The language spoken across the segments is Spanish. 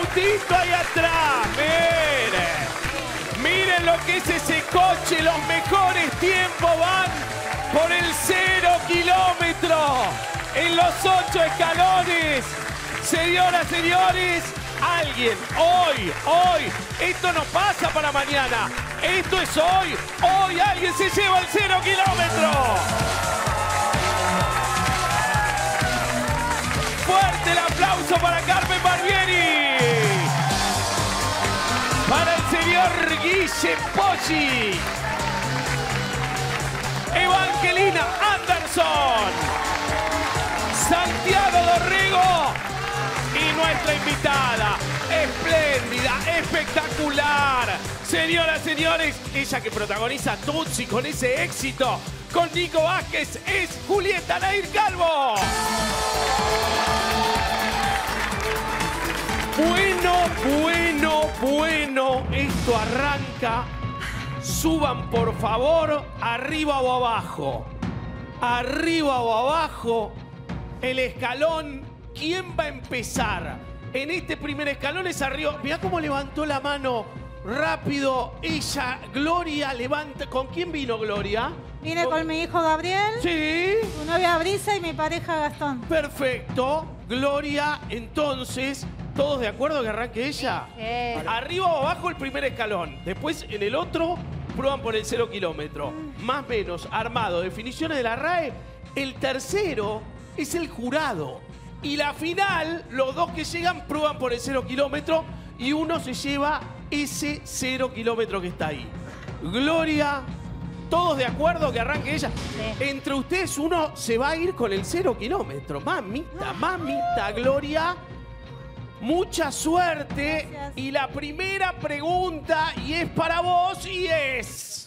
autito ahí atrás. Miren. Miren lo que es ese coche. Los mejores tiempos van por el 0 kilómetro. En los 8 escalones. Señoras, señores, alguien hoy, esto no pasa para mañana, esto es hoy alguien se lleva el 0 kilómetro. Fuerte el aplauso para Carmen Barbieri, para el señor Guille Poggi, Evangelina Anderson, Santiago Dorrego y nuestra invitada, espléndida, espectacular. Señoras, señores, ella que protagoniza Tutsi con ese éxito, con Nico Vázquez, es Julieta Nair Calvo. Bueno, esto arranca. Suban, por favor, arriba o abajo. Arriba o abajo, el escalón. ¿Quién va a empezar? En este primer escalón es arriba. Mirá cómo levantó la mano rápido ella. Gloria levanta. ¿Con quién vino Gloria? Vine con mi hijo Gabriel, Sí. su novia Brisa y mi pareja Gastón. Perfecto. Gloria, entonces, ¿todos de acuerdo que arranque ella? Sí. Arriba o abajo el primer escalón. Después en el otro prueban por el 0 kilómetro. Más o menos armado. Definiciones de la RAE. El tercero es el jurado. Y la final, los dos que llegan prueban por el 0 kilómetro y uno se lleva ese 0 kilómetro que está ahí. Gloria, ¿todos de acuerdo que arranque ella? Sí. Entre ustedes uno se va a ir con el 0 kilómetro. Mamita, Gloria. Mucha suerte. Gracias. Y la primera pregunta, y es para vos, y es...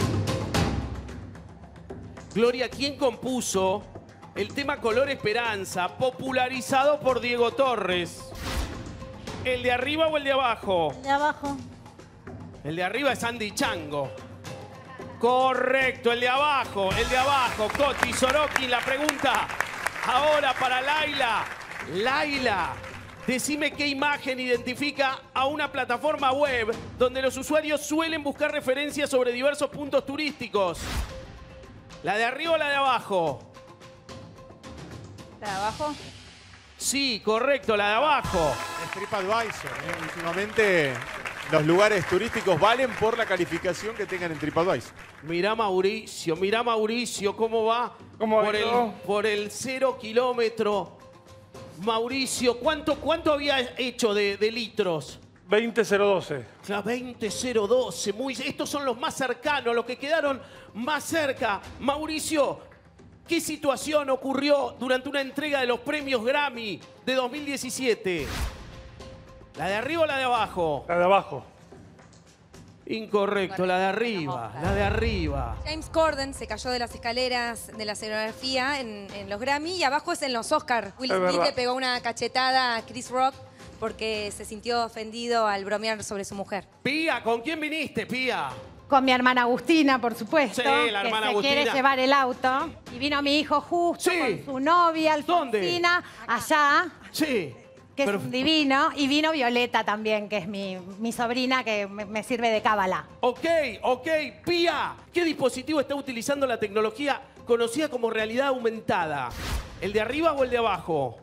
Gloria, ¿quién compuso el tema Color Esperanza, popularizado por Diego Torres? ¿El de arriba o el de abajo? De abajo. El de arriba es Andy Chango. Correcto, el de abajo, Coti Sorokin. La pregunta ahora para Laila. Laila, decime qué imagen identifica a una plataforma web donde los usuarios suelen buscar referencias sobre diversos puntos turísticos. ¿La de arriba o la de abajo? ¿De abajo? Sí, correcto, la de abajo. Es TripAdvisor. Últimamente los lugares turísticos valen por la calificación que tengan en TripAdvisor. Mirá Mauricio, ¿cómo va? ¿Cómo va? Por el 0 kilómetro. Mauricio, ¿cuánto había hecho de litros? 20.012. Claro, 20.012. Estos son los más cercanos, los que quedaron más cerca. Mauricio, ¿qué situación ocurrió durante una entrega de los premios Grammy de 2017? ¿La de arriba o la de abajo? La de abajo. Incorrecto, la de arriba, la de arriba. James Corden se cayó de las escaleras de la escenografía en los Grammy y abajo es en los Oscar. Will Es Smith verdad. le pegó una cachetada a Chris Rock porque se sintió ofendido al bromear sobre su mujer. Pía, ¿con quién viniste, Pía? Con mi hermana Agustina, por supuesto. Sí, la hermana que se Agustina. quiere llevar el auto. Y vino mi hijo justo Sí. con su novia, Alfonsina, allá, Sí. que Pero- es un divino. Y vino Violeta también, que es mi sobrina, que me sirve de cábala. Ok, Pía, ¿qué dispositivo está utilizando la tecnología conocida como realidad aumentada? ¿El de arriba o el de abajo?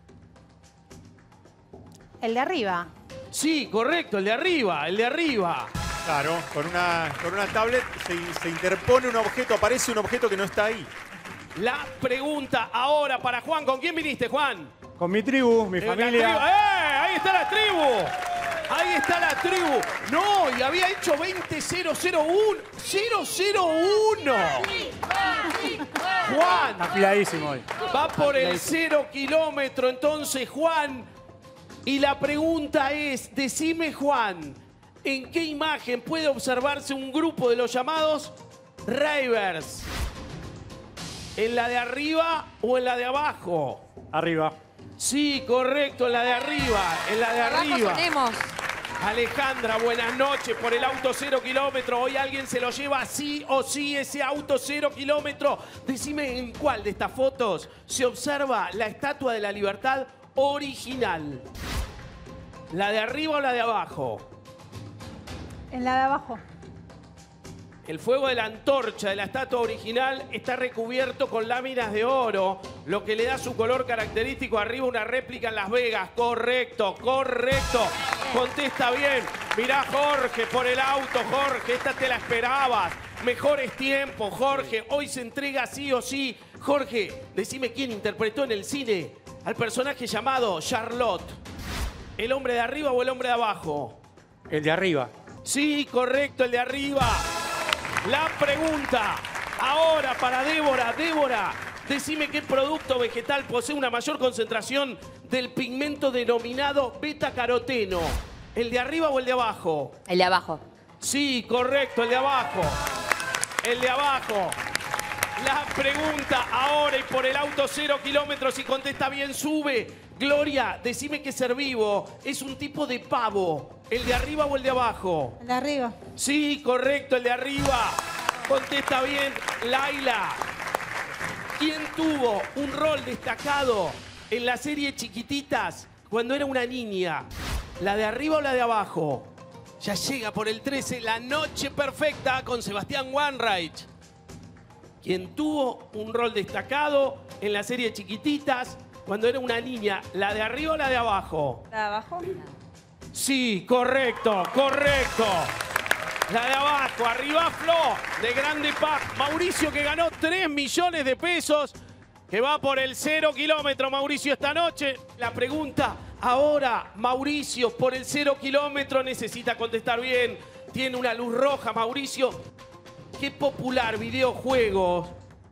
El de arriba. Sí, correcto, el de arriba. Claro, con una tablet se interpone un objeto, aparece un objeto que no está ahí. La pregunta ahora para Juan. ¿Con quién viniste, Juan? Con mi tribu, mi La tribu. familia. Ahí está la tribu. Ahí está la tribu. No, y había hecho 20.001. 001. Juan. Afiladísimo hoy. Va por el 0 kilómetro, entonces, Juan. Y la pregunta es, decime, Juan, ¿en qué imagen puede observarse un grupo de los llamados ravers? ¿En la de arriba o en la de abajo? Arriba. Sí, correcto, en la de arriba, en la de Abajo arriba. tenemos. Alejandra, buenas noches por el auto 0 kilómetro. Hoy alguien se lo lleva sí o sí ese auto 0 kilómetro. Decime en cuál de estas fotos se observa la Estatua de la Libertad original. ¿La de arriba o la de abajo? En la de abajo. El fuego de la antorcha de la estatua original está recubierto con láminas de oro, lo que le da su color característico. Arriba una réplica en Las Vegas. Correcto, correcto. Contesta bien. Mirá, Jorge, por el auto, Jorge. Esta te la esperabas. Mejores tiempos, Jorge. Hoy se entrega sí o sí. Jorge, decime quién interpretó en el cine al personaje llamado Charlotte. ¿El hombre de arriba o el hombre de abajo? El de arriba. Sí, correcto, el de arriba. La pregunta ahora para Débora. Débora, decime qué producto vegetal posee una mayor concentración del pigmento denominado betacaroteno. ¿El de arriba o el de abajo? El de abajo. Sí, correcto, el de abajo. El de abajo. La pregunta ahora y por el auto 0 kilómetros. Si contesta bien, sube. Gloria, decime qué ser vivo es un tipo de pavo. ¿El de arriba o el de abajo? El de arriba. Sí, correcto, el de arriba. Contesta bien, Laila. ¿Quién tuvo un rol destacado en la serie Chiquititas cuando era una niña? ¿La de arriba o la de abajo? Ya llega por el 13, La Noche Perfecta con Sebastián Wanreich. ¿Quién tuvo un rol destacado en la serie Chiquititas cuando era una niña? ¿La de arriba o la de abajo? ¿La de abajo? Sí, correcto, correcto. La de abajo, arriba Flo, de Grande Pack. Mauricio que ganó 3 millones de pesos, que va por el 0 kilómetro, Mauricio, esta noche. La pregunta ahora, Mauricio, por el 0 kilómetro necesita contestar bien. Tiene una luz roja, Mauricio. ¿Qué popular videojuego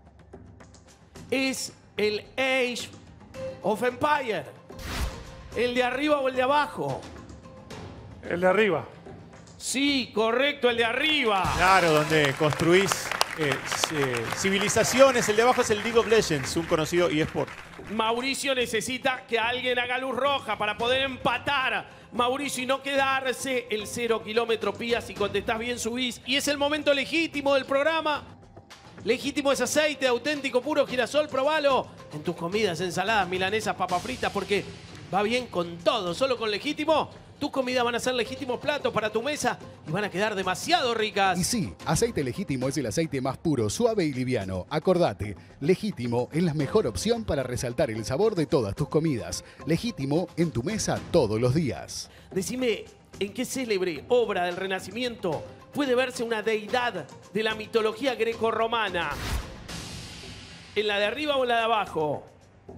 es el Age of Empire? ¿El de arriba o el de abajo? El de arriba. Sí, correcto, el de arriba. Claro, donde construís civilizaciones. El de abajo es el League of Legends, un conocido eSport. Mauricio necesita que alguien haga luz roja para poder empatar. Mauricio, y no quedarse el 0 kilómetro pía. Si contestás bien, subís. Y es el momento legítimo del programa. Legítimo es aceite auténtico, puro girasol. Probalo en tus comidas, ensaladas, milanesas, papas fritas, porque va bien con todo. Solo con Legítimo, tus comidas van a ser legítimos platos para tu mesa y van a quedar demasiado ricas. Y sí, aceite Legítimo es el aceite más puro, suave y liviano. Acordate, Legítimo es la mejor opción para resaltar el sabor de todas tus comidas. Legítimo en tu mesa todos los días. Decime, ¿en qué célebre obra del Renacimiento puede verse una deidad de la mitología grecorromana? ¿En la de arriba o en la de abajo?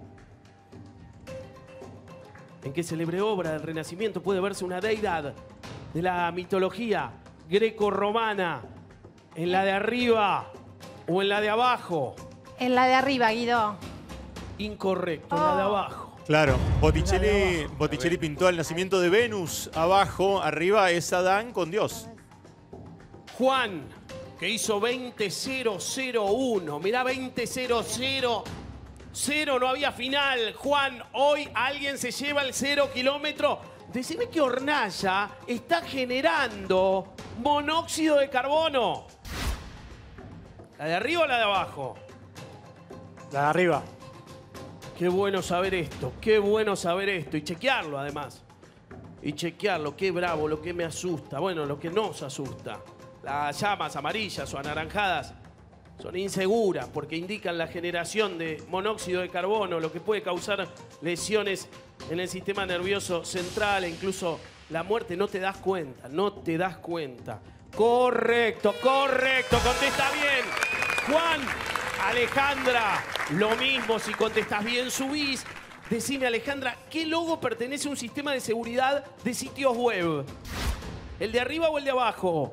¿En qué célebre obra del Renacimiento puede verse una deidad de la mitología grecorromana? ¿En la de arriba o en la de abajo? En la de arriba, Guido. Incorrecto, en la de abajo. Claro, Botticelli pintó el nacimiento de Venus abajo, arriba es Adán con Dios. Juan, que hizo 20-0-0-1. Mirá, 20-0-0-0, no había final. Juan, hoy alguien se lleva el 0 kilómetro. Decime que Hornalla está generando monóxido de carbono. ¿La de arriba o la de abajo? La de arriba. Qué bueno saber esto, qué bueno saber esto. Y chequearlo, además. Y chequearlo, qué bravo, lo que me asusta. Bueno, lo que nos asusta. Las llamas amarillas o anaranjadas son inseguras porque indican la generación de monóxido de carbono, lo que puede causar lesiones en el sistema nervioso central e incluso la muerte. No te das cuenta, no te das cuenta. Correcto, correcto, contesta bien. Juan, Alejandra, lo mismo, si contestas bien subís. Decime, Alejandra, ¿qué logo pertenece a un sistema de seguridad de sitios web? ¿El de arriba o el de abajo?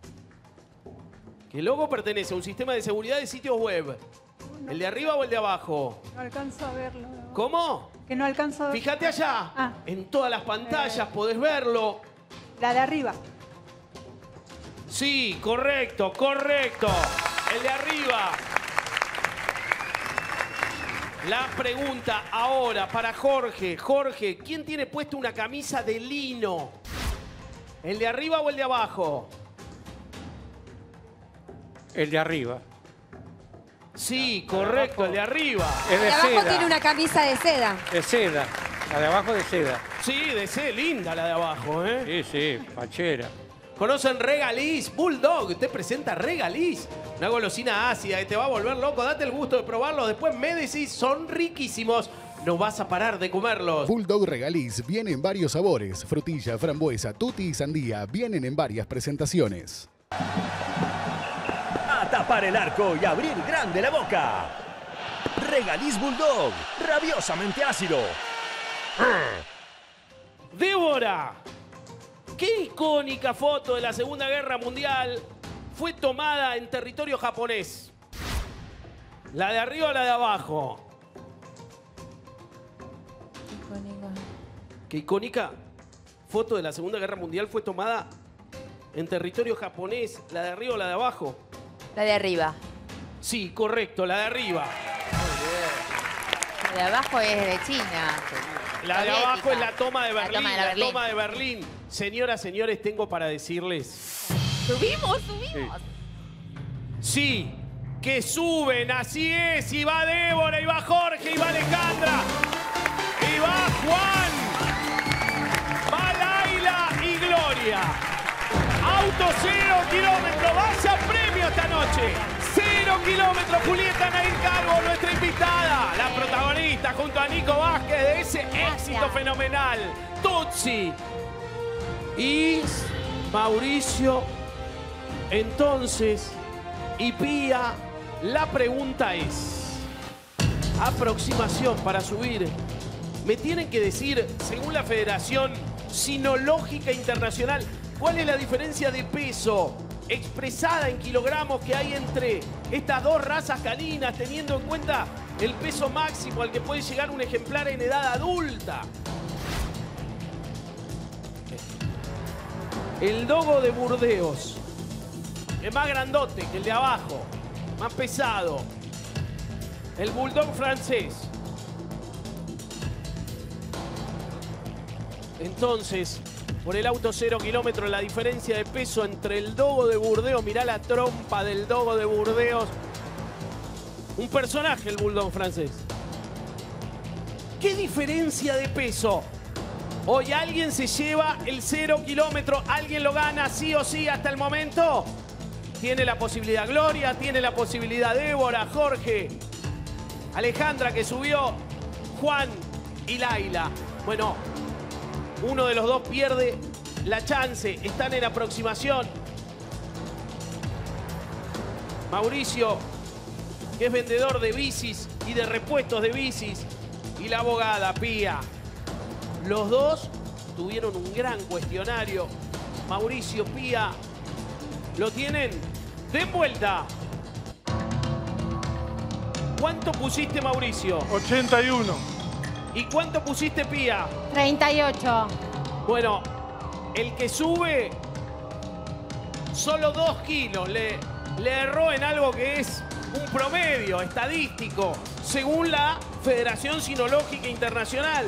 ¿Qué logo pertenece a un sistema de seguridad de sitios web? ¿El de arriba o el de abajo? No alcanzo a verlo. ¿Cómo? Que no alcanzo a verlo. Fíjate allá. Ah. En todas las pantallas podés verlo. La de arriba. Sí, correcto, correcto. El de arriba. La pregunta ahora para Jorge. Jorge, ¿quién tiene puesto una camisa de lino? ¿El de arriba o el de abajo? El de arriba. Sí, correcto, el de arriba. Es De de abajo seda. tiene una camisa de seda. De seda. La de abajo de seda. Sí, de C, linda la de abajo, ¿eh? Sí, sí, fachera. ¿Conocen Regaliz? Bulldog te presenta Regaliz. Una golosina ácida que te va a volver loco. Date el gusto de probarlos. Después me decís, son riquísimos. No vas a parar de comerlos. Bulldog Regaliz viene en varios sabores. Frutilla, frambuesa, tutti y sandía. Vienen en varias presentaciones. A tapar el arco y abrir grande la boca. Regaliz Bulldog, rabiosamente ácido. Débora, ¿qué icónica foto de la Segunda Guerra Mundial fue tomada en territorio japonés? ¿La de arriba o la de abajo? ¿Qué icónica foto de la Segunda Guerra Mundial fue tomada en territorio japonés? ¿La de arriba o la de abajo? La de arriba. Sí, correcto, la de arriba. La de abajo es de China. La de abajo es la toma de Berlín, La toma de Berlín. Señoras, señores, tengo para decirles... Subimos. Sí, que suben, así es. Y va Débora, y va Jorge, y va Alejandra. Y va Juan. Va Laila y Gloria. Auto 0 kilómetros. Vaya premio esta noche. 0 kilómetros. Julieta Nair Calvo, nuestra invitada. La protagonista junto a Nico Vázquez de ese éxito fenomenal. Tutsi. Y Mauricio. Entonces, y Pía, la pregunta es, aproximación para subir. Me tienen que decir, según la Federación Sinológica Internacional, ¿cuál es la diferencia de peso expresada en kilogramos que hay entre estas dos razas caninas, teniendo en cuenta el peso máximo al que puede llegar un ejemplar en edad adulta? El dogo de Burdeos es más grandote que el de abajo, más pesado. El bulldog francés. Entonces, por el auto 0 kilómetros, la diferencia de peso entre el dogo de Burdeos, mirá la trompa del dogo de Burdeos. Un personaje el bulldog francés. ¿Qué diferencia de peso? Hoy alguien se lleva el 0 kilómetros, alguien lo gana sí o sí hasta el momento. Tiene la posibilidad Gloria, tiene la posibilidad Débora, Jorge, Alejandra que subió, Juan y Laila. Bueno, uno de los dos pierde la chance, están en aproximación. Mauricio, que es vendedor de bicis y de repuestos de bicis, y la abogada Pía. Los dos tuvieron un gran cuestionario. Mauricio, Pía, ¿lo tienen? Den vuelta. ¿Cuánto pusiste, Mauricio? 81. ¿Y cuánto pusiste, Pía? 38. Bueno, el que sube solo 2 kilos. Le erró en algo que es un promedio estadístico, según la Federación Sinológica Internacional.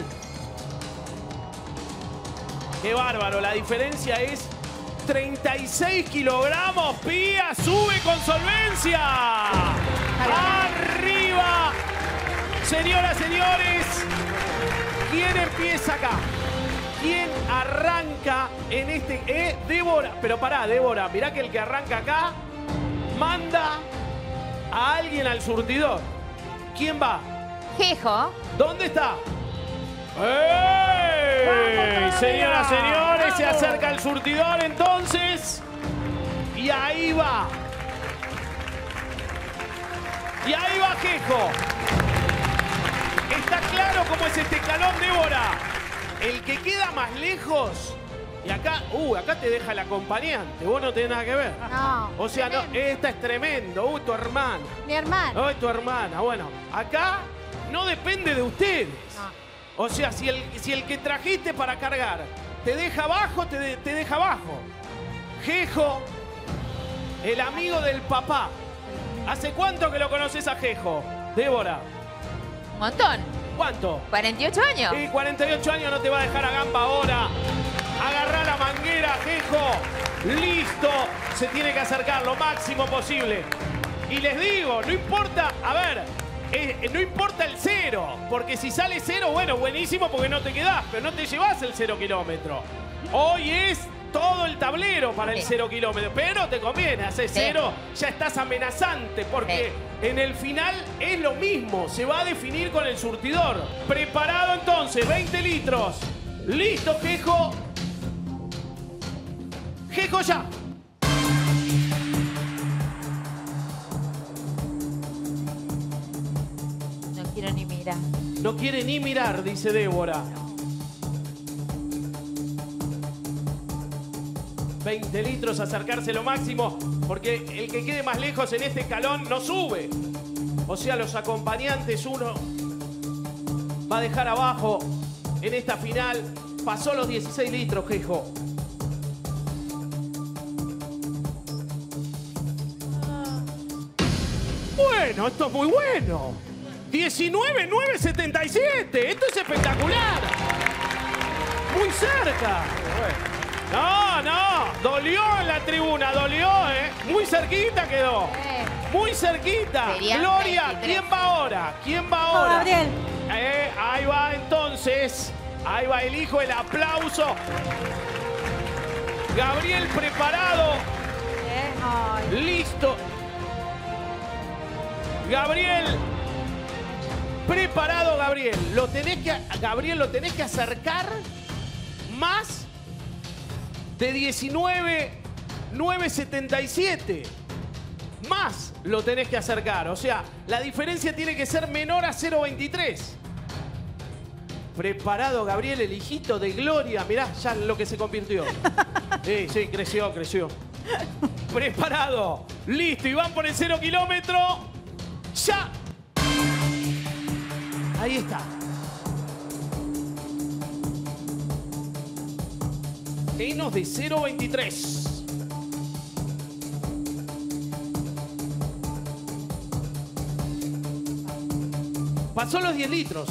¡Qué bárbaro! La diferencia es 36 kilogramos. Pía sube con solvencia. ¡Arriba! Señoras, señores, ¿quién empieza acá? ¿Quién arranca en este? Débora. Pero pará, Débora, mirá que el que arranca acá manda a alguien al surtidor. ¿Quién va? Jejo. ¿Dónde está? ¡Ey! Señoras, señores, se acerca el surtidor entonces. Y ahí va. Y ahí va Jejo. Está claro cómo es este escalón, Débora. El que queda más lejos. Y acá, acá te deja el acompañante. Vos no tenés nada que ver. No. O sea, no, esta es tremendo. Tu hermana. Mi hermano. Tu hermana. Bueno, acá no depende de ustedes. No. O sea, si el que trajiste para cargar te deja abajo, te deja abajo. Jejo, el amigo del papá. ¿Hace cuánto que lo conoces a Jejo, Débora? Un montón. ¿Cuánto? 48 años. Y 48 años no te va a dejar a gamba ahora. Agarrá la manguera, Jejo. Listo. Se tiene que acercar lo máximo posible. Y les digo, no importa, a ver, no importa el 0, porque si sale 0, bueno, buenísimo porque no te quedás, pero no te llevas el 0 kilómetro. Hoy es todo el tablero para el 0 kilómetro, pero te conviene, hacer 0, ya estás amenazante, porque en el final es lo mismo, se va a definir con el surtidor. Preparado entonces, 20 litros. Listo, Jejo. Jejo ya. No quiero ni mirar. No quiere ni mirar, dice Débora. 20 litros, acercarse lo máximo, porque el que quede más lejos en este escalón no sube. O sea, los acompañantes, uno va a dejar abajo en esta final. Pasó los 16 litros, Jejo. Bueno, esto es muy bueno. 19,977. Esto es espectacular. Muy cerca. No, no. Dolió en la tribuna, dolió, ¿eh? Muy cerquita quedó. Muy cerquita. Serían Gloria, 23. ¿quién va ahora? ¿Quién va ahora? Gabriel. Ahí va entonces. Ahí va, elijo el aplauso. Gabriel preparado. Ay. Listo. Gabriel. Preparado, Gabriel. Gabriel, lo tenés que acercar más de 19,977. Más lo tenés que acercar. O sea, la diferencia tiene que ser menor a 0,23. Preparado, Gabriel, el hijito de Gloria. Mirá ya lo que se convirtió. Sí, creció. Preparado. Listo, y van por el 0 kilómetro. ¡Ya! Ahí está. Menos de 0,23. Pasó los 10 litros.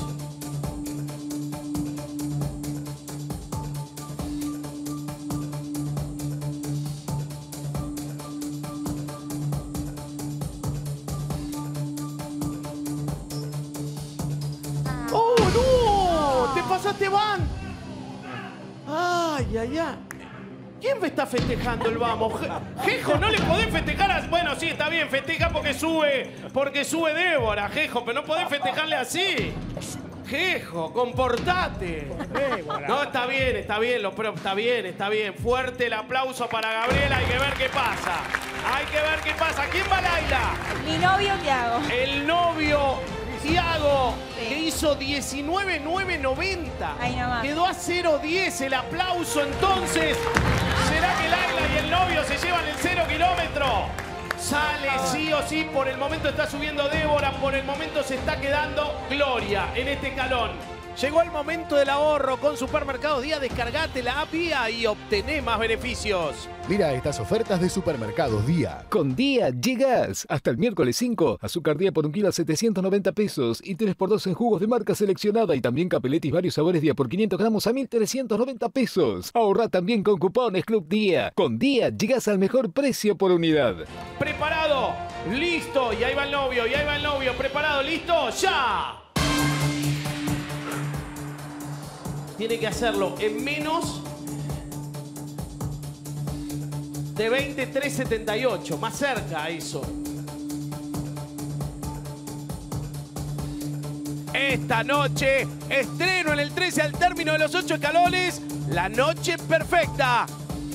¡Oh, no! ¡Te pasaste, Van! ¡Ay, ay, ay! ¿Quién me está festejando el vamos? Jejo, no le podés festejar. Bueno, sí, está bien, festeja porque sube Débora, Jejo, pero no podés festejarle así. Jejo, comportate. No, está bien, está bien. Fuerte el aplauso para Gabriela, hay que ver qué pasa. ¿Quién va, Laila? Mi novio Tiago. El novio Tiago, que hizo 19,990. Ahí nomás. Quedó a 0,10. El aplauso entonces. ¿Será que Laila y el novio se llevan el 0 kilómetro? Sale sí o sí. Por el momento está subiendo Débora. Por el momento se está quedando Gloria en este escalón. Llegó el momento del ahorro con Supermercados Día. Descargate la app Día y obtené más beneficios. Mira estas ofertas de Supermercados Día. Con Día llegas. Hasta el miércoles 5. Azúcar Día por 1 kilo a 790 pesos. Y 3x2 en jugos de marca seleccionada. Y también Capeletis varios sabores Día por 500 gramos a 1.390 pesos. Ahorra también con cupones Club Día. Con Día llegas al mejor precio por unidad. Preparado. Listo. Y ahí va el novio. Preparado. Listo. ¡Ya! Tiene que hacerlo en menos de 23,78. Más cerca a eso. Esta noche, estreno en el 13 al término de los 8 escalones. La noche perfecta.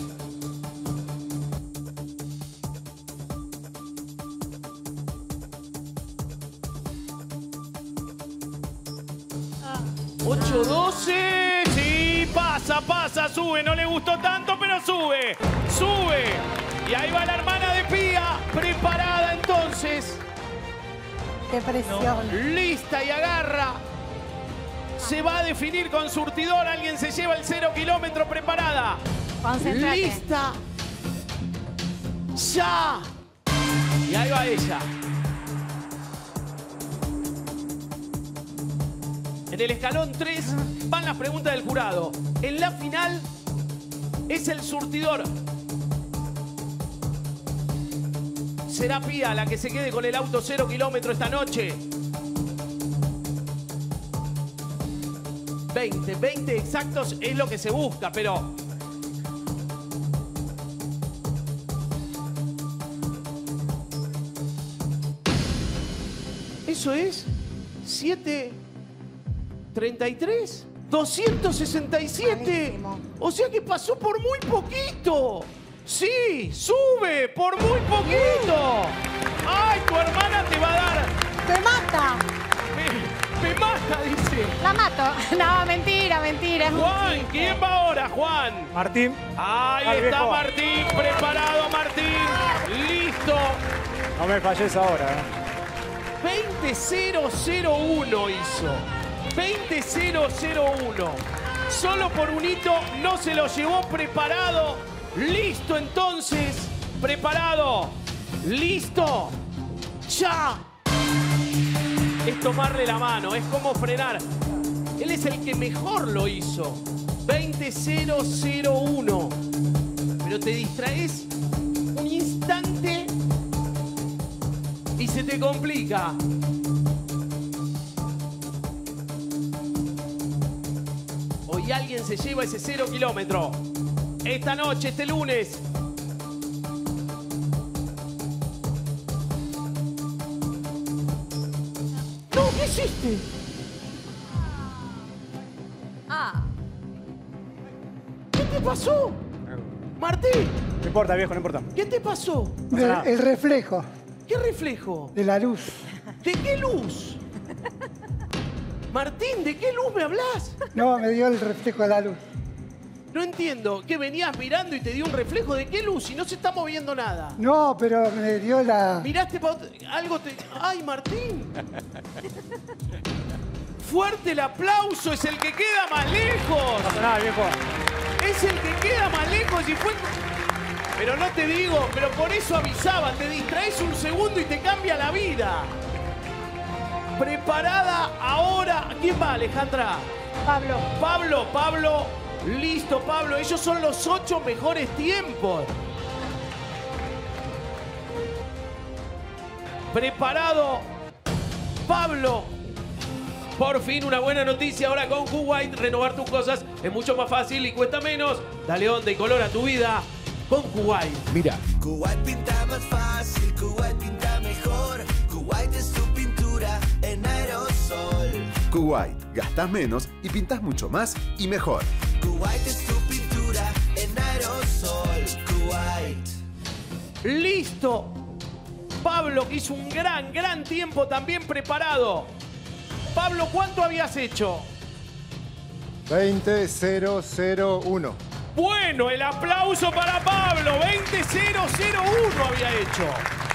$8.12. Sí, pasa, sube. No le gustó tanto, pero sube. Y ahí va la hermana de Pía. Preparada entonces. Qué presión. Lista y agarra. Se va a definir con surtidor. Alguien se lleva el 0 kilómetro. Preparada. Concéntrate. Lista. Ya. Y ahí va ella. En el escalón 3 van las preguntas del jurado. En la final es el surtidor. ¿Será Pía la que se quede con el auto 0 kilómetro esta noche? 20 exactos es lo que se busca, pero... Eso es 7:33, 267. Buenísimo. O sea que pasó por muy poquito. Sí, sube por muy poquito. Ay, tu hermana te va a dar... ¡Me mata! Me mata, dice. La mato. No, mentira, mentira. Juan, ¿quién va ahora, Juan? Martín. Ahí Al está viejo. Martín, preparado Martín. Listo. No me falles ahora, 20:001 hizo. 20:001. Solo por un hito no se lo llevó. Preparado. Listo entonces. Preparado. Listo. Ya. Es tomarle la mano, es como frenar. Él es el que mejor lo hizo. 20:001. Pero te distraes un instante y se te complica. Hoy alguien se lleva ese 0 kilómetro. Esta noche, este lunes. No, ¿qué hiciste? ¿Qué te pasó? Martín, No importa, viejo, no importa. ¿qué te pasó? El reflejo ¿Qué reflejo? de la luz. ¿De qué luz? Martín, ¿de qué luz me hablas? No, me dio el reflejo de la luz. No entiendo. ¿Que venías mirando y te dio un reflejo de qué luz? Y no se está moviendo nada. No, pero me dio la... Miraste para algo te... ¡Ay, Martín! Fuerte el aplauso, es el que queda más lejos. No pasa nada, viejo. Es el que queda más lejos y fue... Pero no te digo, pero por eso avisaba, te distraes un segundo y te cambia la vida. Preparada ahora. ¿Quién va, Alejandra? Pablo. Pablo. Listo, Pablo. Ellos son los 8 mejores tiempos. Preparado, Pablo. Por fin una buena noticia ahora con Kuwait. Renovar tus cosas es mucho más fácil y cuesta menos. Dale onda y color a tu vida con Kuwait. Mira, Kuwait pinta más fácil, Kuwait pinta mejor. Kuwait es tu pintura en aerosol. Kuwait, gastás menos y pintás mucho más y mejor. Kuwait es tu pintura en aerosol. Kuwait. Listo. Pablo, que hizo un gran tiempo también preparado. Pablo, ¿cuánto habías hecho? 20:001. Bueno, el aplauso para Pablo. 20:001 había hecho.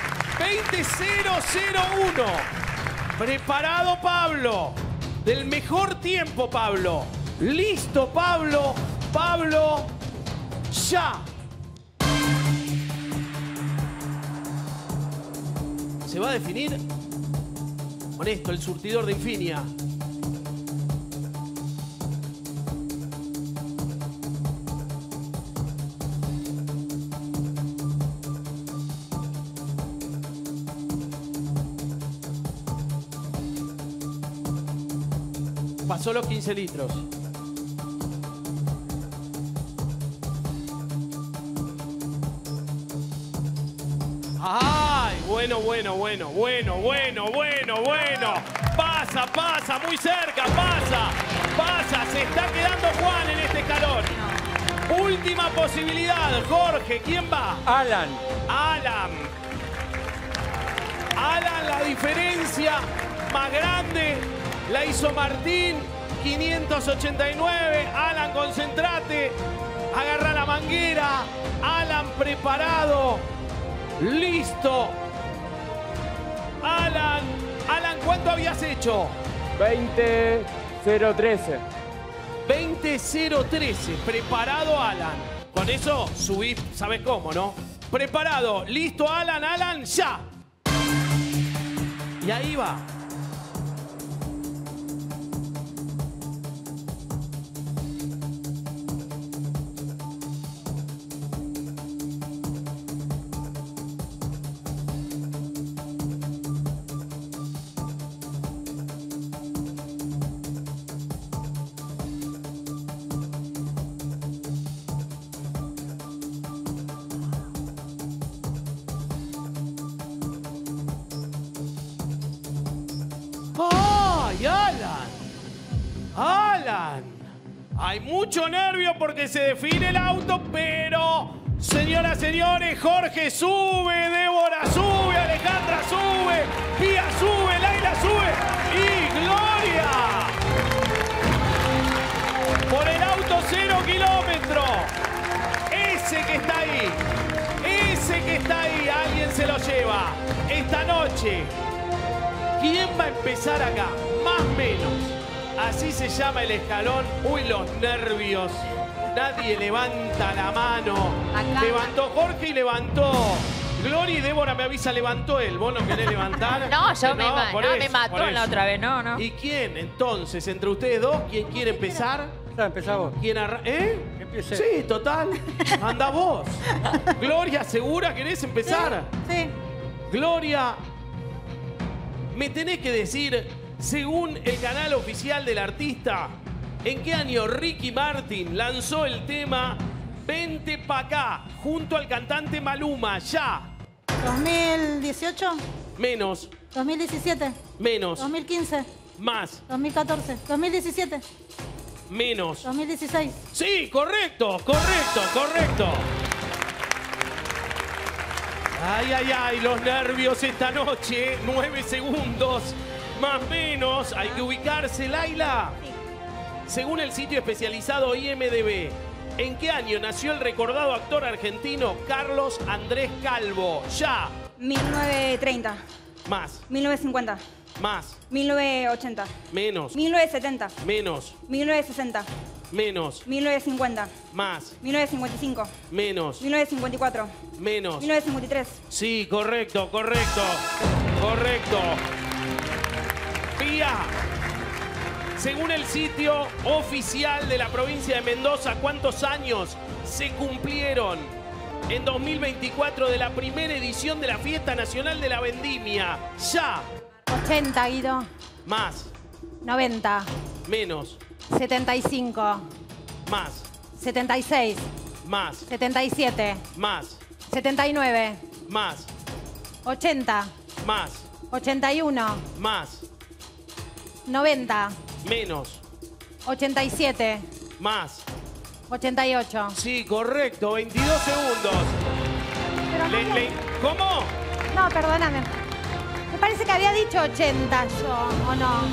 20:001. Preparado, Pablo. Del mejor tiempo, Pablo. Listo, Pablo. Pablo, ya. Se va a definir con esto, el surtidor de Infinia. Pasó los 15 litros. ¡Ay! Bueno. Pasa, muy cerca, pasa. Se está quedando Juan en este escalón. Última posibilidad, Jorge. ¿Quién va? Alan, la diferencia más grande la hizo Martín. 589. Alan, concentrate. Agarra la manguera. Alan, preparado. Listo. Alan, ¿cuánto habías hecho? 20:013. 20:013. Preparado, Alan. Con eso subís, ¿sabes cómo, no? Preparado. Listo, Alan, ya. Y ahí va. Alan. Hay mucho nervio porque se define el auto, pero, señoras, señores, Jorge sube, Débora sube, Alejandra sube, Pía sube, Laila sube y Gloria. Por el auto 0 kilómetros. Ese que está ahí, alguien se lo lleva. Esta noche, ¿quién va a empezar acá? Más o menos. Así se llama el escalón. Uy, los nervios. Nadie levanta la mano. Acá. Levantó Jorge y levantó Gloria y Débora me avisa, levantó él. ¿Vos no querés levantar? No, yo me mató por la eso. otra vez, no. ¿Y quién, entonces, entre ustedes dos, quién quiere empezar? Empezá vos. ¿Quién Empiece. Sí, total. Anda vos. Gloria, ¿segura querés empezar? Sí. Gloria, me tenés que decir, según el canal oficial del artista, ¿en qué año Ricky Martin lanzó el tema Vente pa' acá junto al cantante Maluma? Ya. 2018. Menos. 2017. Menos. 2015. Más. 2014. 2017. Menos. 2016. Sí, correcto. Ay, los nervios esta noche. 9 segundos. Más menos. Hay que ubicarse, Laila. Según el sitio especializado IMDb, ¿en qué año nació el recordado actor argentino Carlos Andrés Calvo? Ya. 1930. Más. 1950. Más. 1980. Menos. 1970. Menos. 1960. Menos. 1950. Más. 1955. Menos. 1954. Menos. 1953. Sí, correcto. Pía. Según el sitio oficial de la provincia de Mendoza, ¿cuántos años se cumplieron en 2024 de la primera edición de la Fiesta Nacional de la Vendimia? Ya. 80, Guido. Más. 90. Menos. 75. Más. 76. Más. 77. Más. 79. Más. 80. Más. 81. Más. 90. Menos. 87. Más. 88. Sí, correcto. 22 segundos. ¿Cómo? No, perdóname. Me parece que había dicho 80 yo, ¿o no?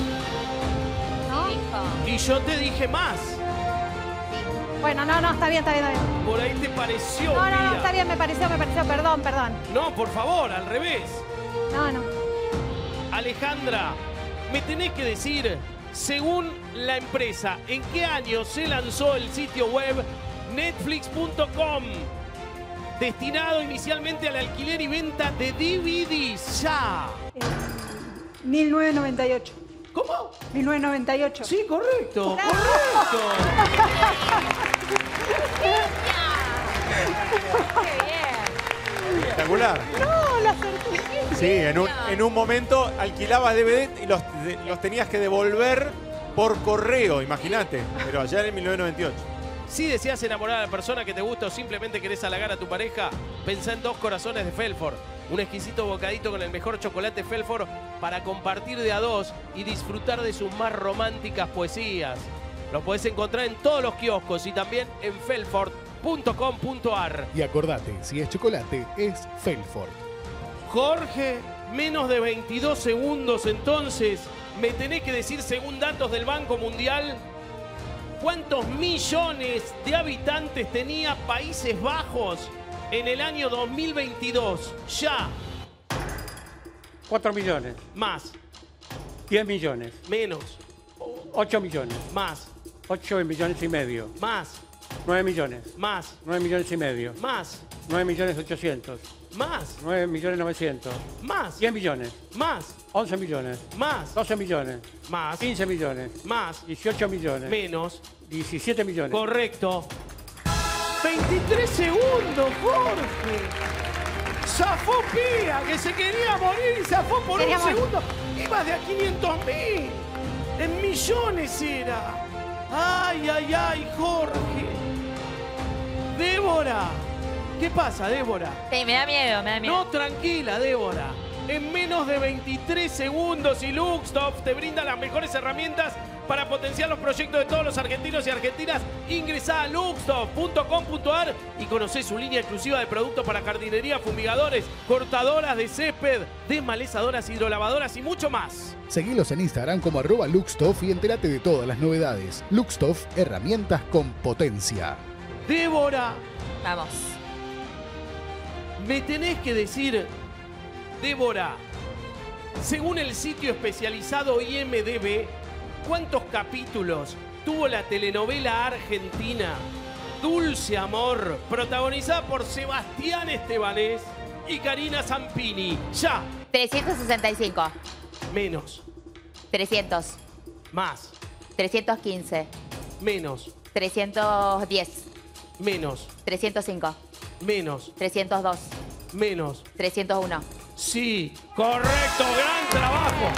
¿No? Y yo te dije más. Bueno, no, está bien. Por ahí te pareció. No, Pía. está bien, me pareció, perdón. No, por favor, al revés. No. Alejandra, me tenés que decir, según la empresa, ¿en qué año se lanzó el sitio web Netflix.com? Destinado inicialmente al alquiler y venta de DVDs. Ya. 1998. ¿Cómo? 1998. Sí, correcto. Espectacular. No, lo acerté. Sí, en un momento alquilabas DVD y los tenías que devolver por correo, imagínate. Pero allá en 1998. Si deseas enamorar a la persona que te gusta o simplemente querés halagar a tu pareja, pensá en 2 corazones de Felford. Un exquisito bocadito con el mejor chocolate Felford para compartir de a 2 y disfrutar de sus más románticas poesías. Los podés encontrar en todos los kioscos y también en felford.com.ar. Y acordate, si es chocolate, es Felford. Jorge, menos de 22 segundos entonces. Me tenés que decir, según datos del Banco Mundial, ¿cuántos millones de habitantes tenía Países Bajos en el año 2022? Ya. 4 millones. Más. 10 millones. Menos. 8 millones. Más. 8 millones y medio. Más. 9 millones. Más. 9 millones y medio. Más. 9 millones 800. Más. 9 millones 900. Más. 10 millones. Más. 11 millones. Más. 12 millones. Más. 15 millones. Más. 18 millones. Menos. 17 millones. Correcto. 23 segundos, Jorge. Zafó Pía, que se quería morir y zafó por un segundo. Iba de a 500.000. En millones era. Ay, Jorge. Débora. ¿Qué pasa, Débora? Sí, me da miedo. No, tranquila, Débora. En menos de 23 segundos y Luxtop te brinda las mejores herramientas para potenciar los proyectos de todos los argentinos y argentinas. Ingresá a luxtof.com.ar y conocé su línea exclusiva de productos para jardinería, fumigadores, cortadoras de césped, desmalezadoras, hidrolavadoras y mucho más. Seguilos en Instagram como @Luxtof y entérate de todas las novedades. Luxtof, herramientas con potencia. Débora. Vamos. Me tenés que decir, Débora, según el sitio especializado IMDb, ¿cuántos capítulos tuvo la telenovela argentina Dulce Amor, protagonizada por Sebastián Estebanés y Karina Zampini? Ya. 365. Menos. 300. Más. 315. Menos. 310. Menos. 305. Menos. 302. Menos. 301. Sí, correcto, gran trabajo.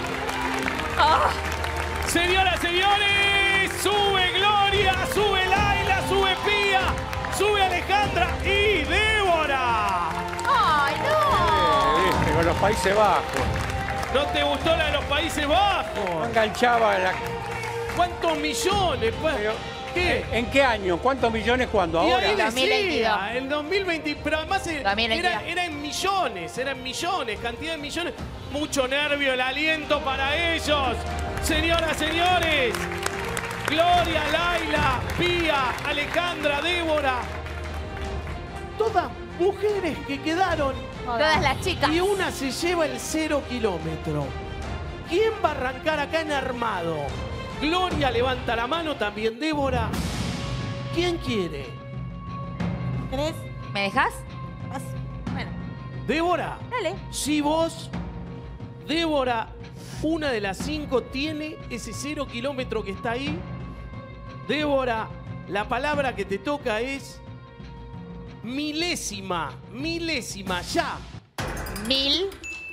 Señoras, señores, sube Gloria, sube Laila, sube Pía, sube Alejandra y Débora. ¡Ay, no! Con los Países Bajos. ¿No te gustó la de los Países Bajos? No enganchaba la... ¿Cuántos millones? ¿Qué? ¿En qué año? ¿Cuántos millones cuando? Y Ahora. ahí decía, 2022. en 2020, pero además era en millones, cantidad de millones. Mucho nervio, el aliento para ellos. Señoras, señores, Gloria, Laila, Pía, Alejandra, Débora. Todas mujeres que quedaron. Todas las chicas. Y una se lleva el 0 kilómetro. ¿Quién va a arrancar acá en armado? Gloria levanta la mano, también Débora. ¿Quién quiere? ¿Crees? ¿Me dejas? Bueno. Débora. Dale. Si vos, Débora, una de las 5 tiene ese 0 kilómetro que está ahí. Débora, la palabra que te toca es milésima, ya. Mil.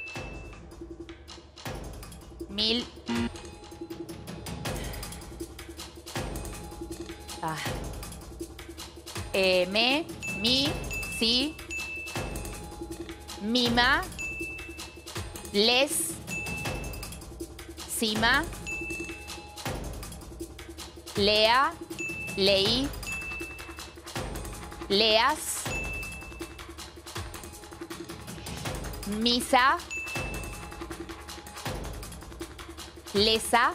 Mi, si, mima, les, sima, lea, leí, leas, misa, lesa,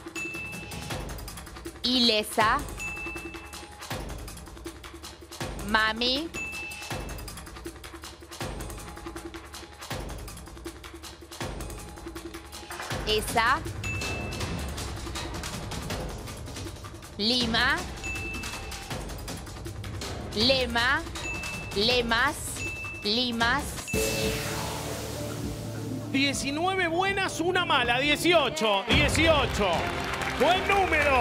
ilesa, mami, esa, lima, lema, lemas, limas. 19 buenas, una mala. 18. Buen número.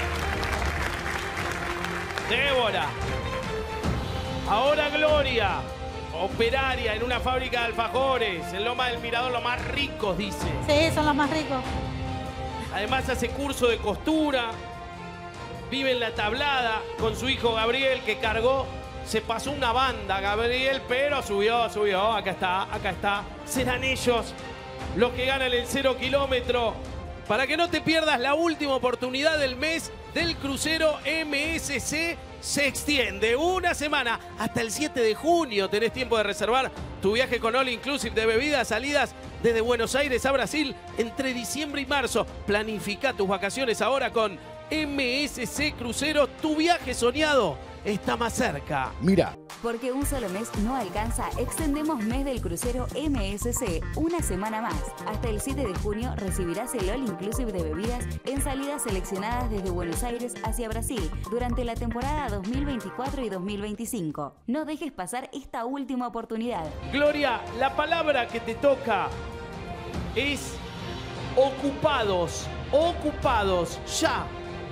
Débora. Ahora Gloria, operaria en una fábrica de alfajores, en Loma del Mirador, los más ricos, dice. Sí, son los más ricos. Además hace curso de costura, vive en La Tablada con su hijo Gabriel, que cargó, se pasó una banda Gabriel, pero subió, acá está. Serán ellos los que ganan el 0 kilómetro. Para que no te pierdas la última oportunidad del mes del crucero MSC, se extiende una semana hasta el 7 de junio. Tenés tiempo de reservar tu viaje con All Inclusive de bebidas, salidas desde Buenos Aires a Brasil entre diciembre y marzo. Planifica tus vacaciones ahora con MSC Crucero. Tu viaje soñado está más cerca. Mira. Porque un solo mes no alcanza, extendemos mes del crucero MSC una semana más. Hasta el 7 de junio recibirás el All Inclusive de bebidas en salidas seleccionadas desde Buenos Aires hacia Brasil durante la temporada 2024 y 2025. No dejes pasar esta última oportunidad. Gloria, la palabra que te toca es ocupados. Ocupados, ya.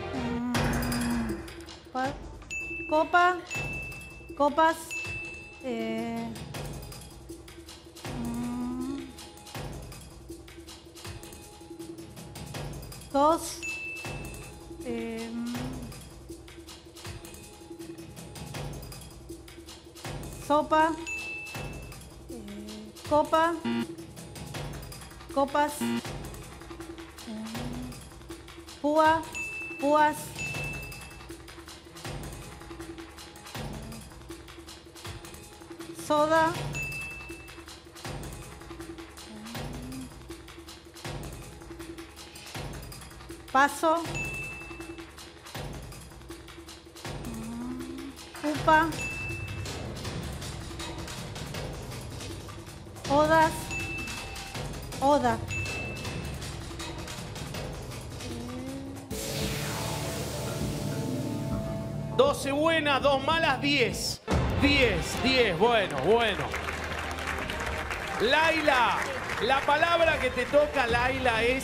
Copa. Copas. Dos. Sopa. Copa. Copas. Púa. púas, soda, paso, pupa, odas, oda. 12 buenas, 2 malas, 10. 10, bueno. Laila, la palabra que te toca, Laila, es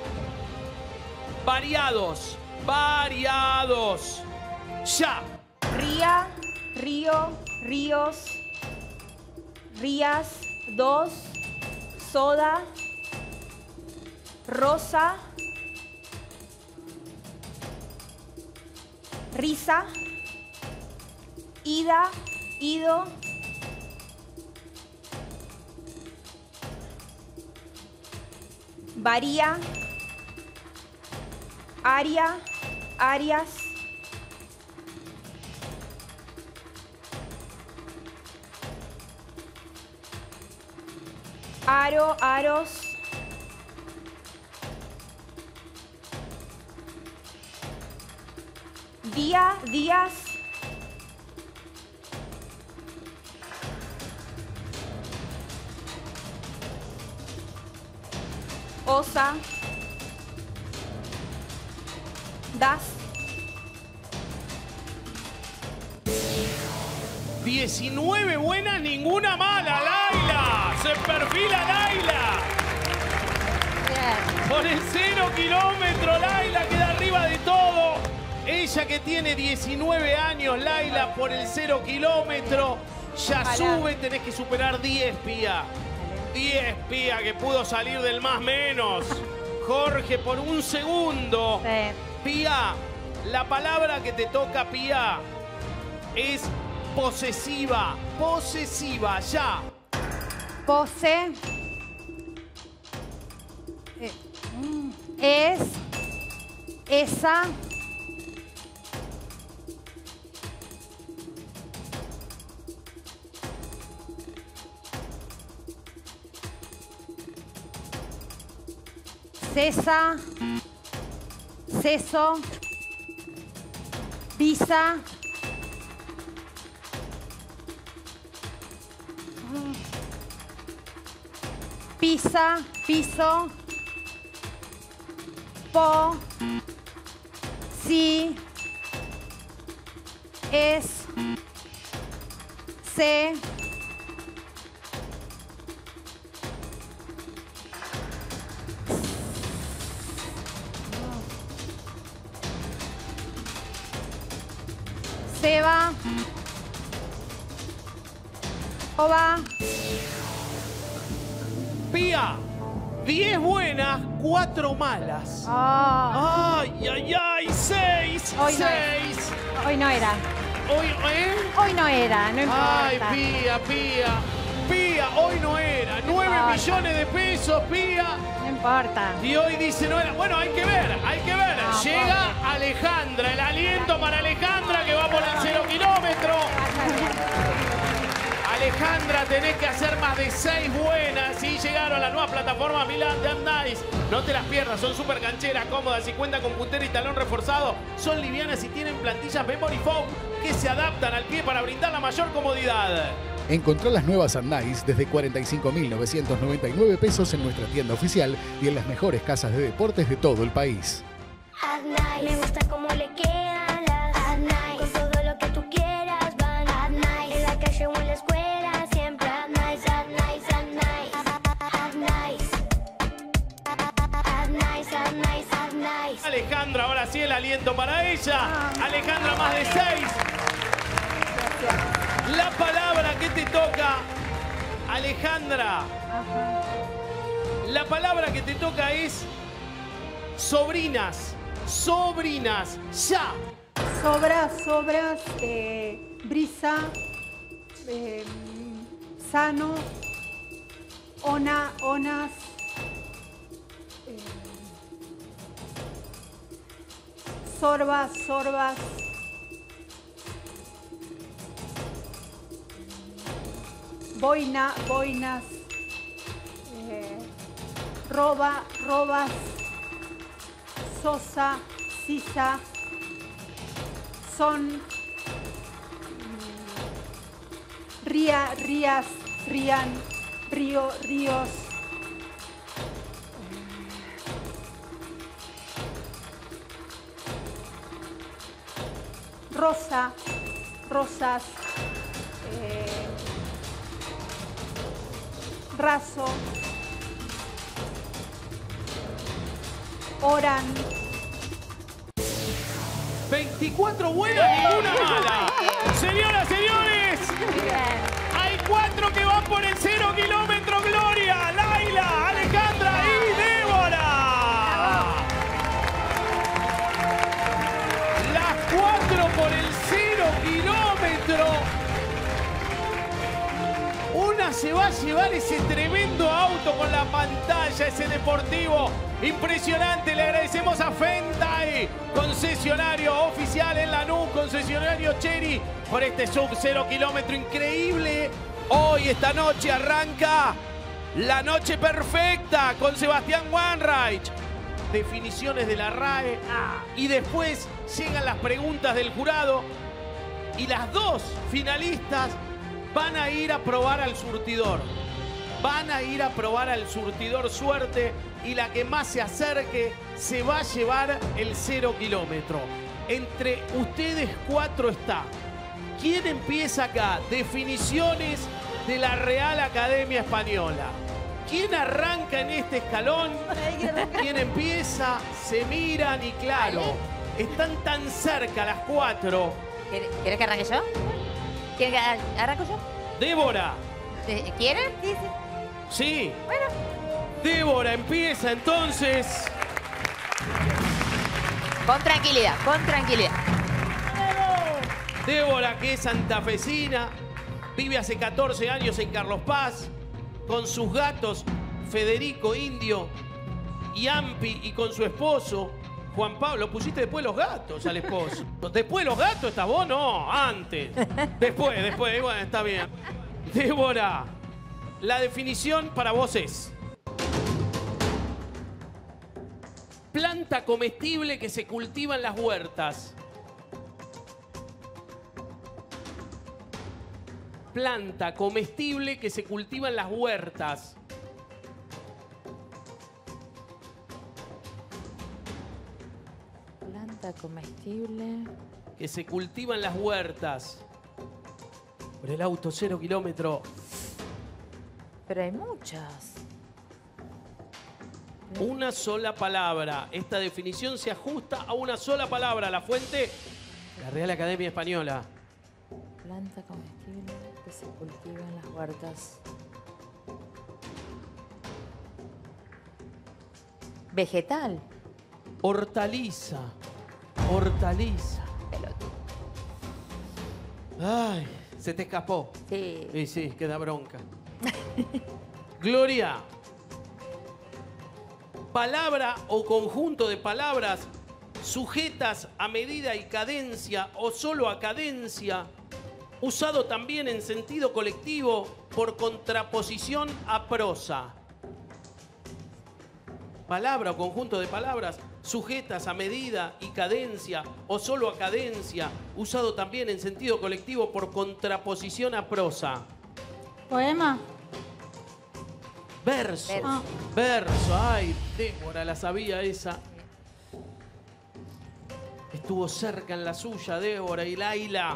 variados. Variados. Ya. Ría, río, ríos, rías, dos, soda, rosa, risa, ida, ido, varía, aria, arias, aro, aros, día, días, osa, das, 19 buenas, ninguna mala, Laila. Se perfila Laila. Por el 0 kilómetro, Laila queda arriba de todo. Ella que tiene 19 años, Laila, por el 0 kilómetro. Ya sube, tenés que superar 10, Pía. 10, Pía, que pudo salir del más menos. Jorge, por un segundo. Pía, la palabra que te toca, Pía, es posesiva. Posesiva, ya. Pose. Es. Esa. Cesa. Ceso. Visa. Pisa, piso, po, si, es, se, se va, o va. Pía, 10 buenas, 4 malas. Ay, 6. Hoy no 6. era. Hoy no era. Hoy no era, no importa. Ay, Pía, hoy no era. 9 millones de pesos, Pía. No importa. Y hoy dice no era. Bueno, hay que ver. Llega Alejandra, el aliento para Alejandra que va por el 0 kilómetro. Alejandra, tenés que hacer más de 6 buenas y llegaron a la nueva plataforma Milán de Nice. No te las pierdas, son súper cancheras, cómodas y cuentan con puntera y talón reforzado. Son livianas y tienen plantillas Memory Foam que se adaptan al pie para brindar la mayor comodidad. Encontrá las nuevas Nice desde 45.999 pesos en nuestra tienda oficial y en las mejores casas de deportes de todo el país. Me gusta cómo le quedan las Nice. Con todo lo que tú quieras van Nice. En la calle o en la escuela siempre Nice. Alejandra, ahora sí el aliento para ella. Alejandra, más de 6. La palabra que te toca, Alejandra. La palabra que te toca es sobrinas. Sobrinas, ya. Sobras, brisa, sano, onas, sorbas, sorbas. Boina, boinas. Roba, robas. Sosa, sisa. Son. Ría, rías, rían. Río, ríos. Rosa, rosas, raso, oran. 24 buenas, ninguna mala. Señoras, señores, hay 4 que van por el 0 kilómetro. Gloria, Laila, Alejandra y Débora. Las 4 por el 0 kilómetro. Una se va a llevar ese tremendo auto con la pantalla, ese deportivo impresionante. Le agradecemos a Fenday, concesionario oficial en Lanús, concesionario Chery, por este sub 0 kilómetro increíble. Hoy, esta noche, arranca la noche perfecta con Sebastián Wanreich. Definiciones de la RAE. Y después llegan las preguntas del jurado. Y las 2 finalistas van a ir a probar al surtidor. Van a ir a probar al surtidor suerte. Y la que más se acerque se va a llevar el 0 kilómetro. Entre ustedes 4 está. ¿Quién empieza acá? Definiciones de la Real Academia Española. ¿Quién arranca en este escalón? ¿Quién empieza? Se miran y claro, están tan cerca las 4. ¿Quieres que arranque yo? ¿Quieres que arranque yo? Débora. ¿Quieres? Sí, sí. Sí. Bueno. Débora empieza entonces. Con tranquilidad, con tranquilidad. Débora, que es santafesina, vive hace 14 años en Carlos Paz, con sus gatos Federico, Indio y Ampi, y con su esposo Juan Pablo. Pusiste después los gatos al esposo. Después los gatos, ¿estás vos? No, antes. Después, bueno, está bien. Débora, la definición para vos es: planta comestible que se cultiva en las huertas. Planta comestible que se cultiva en las huertas. Planta comestible Que se cultiva en las huertas. Por el auto 0 kilómetro. Pero hay muchas. Una sola palabra. Esta definición se ajusta a una sola palabra. La fuente, la Real Academia Española. Planta comestible que se cultiva en las huertas. Vegetal. Hortaliza. Hortaliza. Ay, se te escapó. Sí. Sí, queda bronca. Gloria. Palabra o conjunto de palabras sujetas a medida y cadencia o solo a cadencia, usado también en sentido colectivo por contraposición a prosa. Palabra o conjunto de palabras sujetas a medida y cadencia o solo a cadencia, usado también en sentido colectivo por contraposición a prosa. Poema. Verso. Verso. Ay, Débora, la sabía esa. Estuvo cerca en la suya, Débora. Y Laila.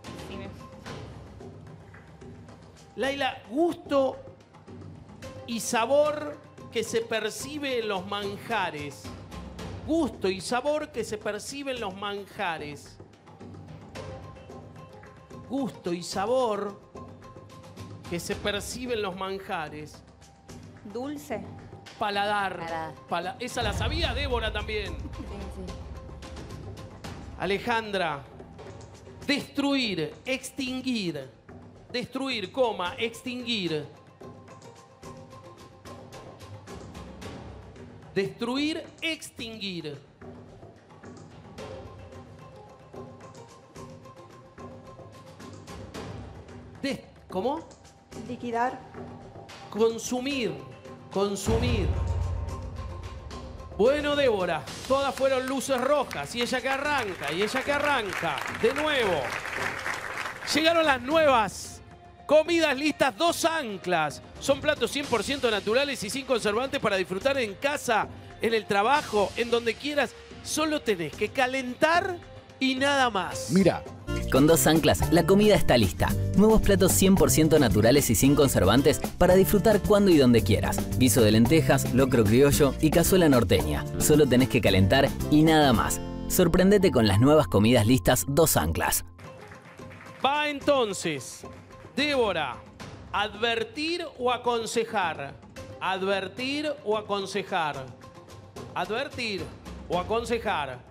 Laila, gusto y sabor que se percibe en los manjares. Gusto y sabor que se percibe en los manjares. Gusto y sabor que se percibe en los manjares. Dulce. Paladar. Esa la sabía Débora también. Alejandra. Destruir, extinguir. Destruir, coma, extinguir. Destruir, extinguir. ¿Cómo? Liquidar. Consumir. Consumir. Bueno, Débora, todas fueron luces rojas. Y ella que arranca, y ella que arranca. De nuevo. Llegaron las nuevas comidas listas, 2 anclas. Son platos 100% naturales y sin conservantes para disfrutar en casa, en el trabajo, en donde quieras. Solo tenés que calentar y nada más. Mira. Con 2 anclas, la comida está lista. Nuevos platos 100% naturales y sin conservantes para disfrutar cuando y donde quieras. Guiso de lentejas, locro criollo y cazuela norteña. Solo tenés que calentar y nada más. Sorprendete con las nuevas comidas listas 2 anclas. Va entonces, Débora, advertir o aconsejar. Advertir o aconsejar. Advertir o aconsejar.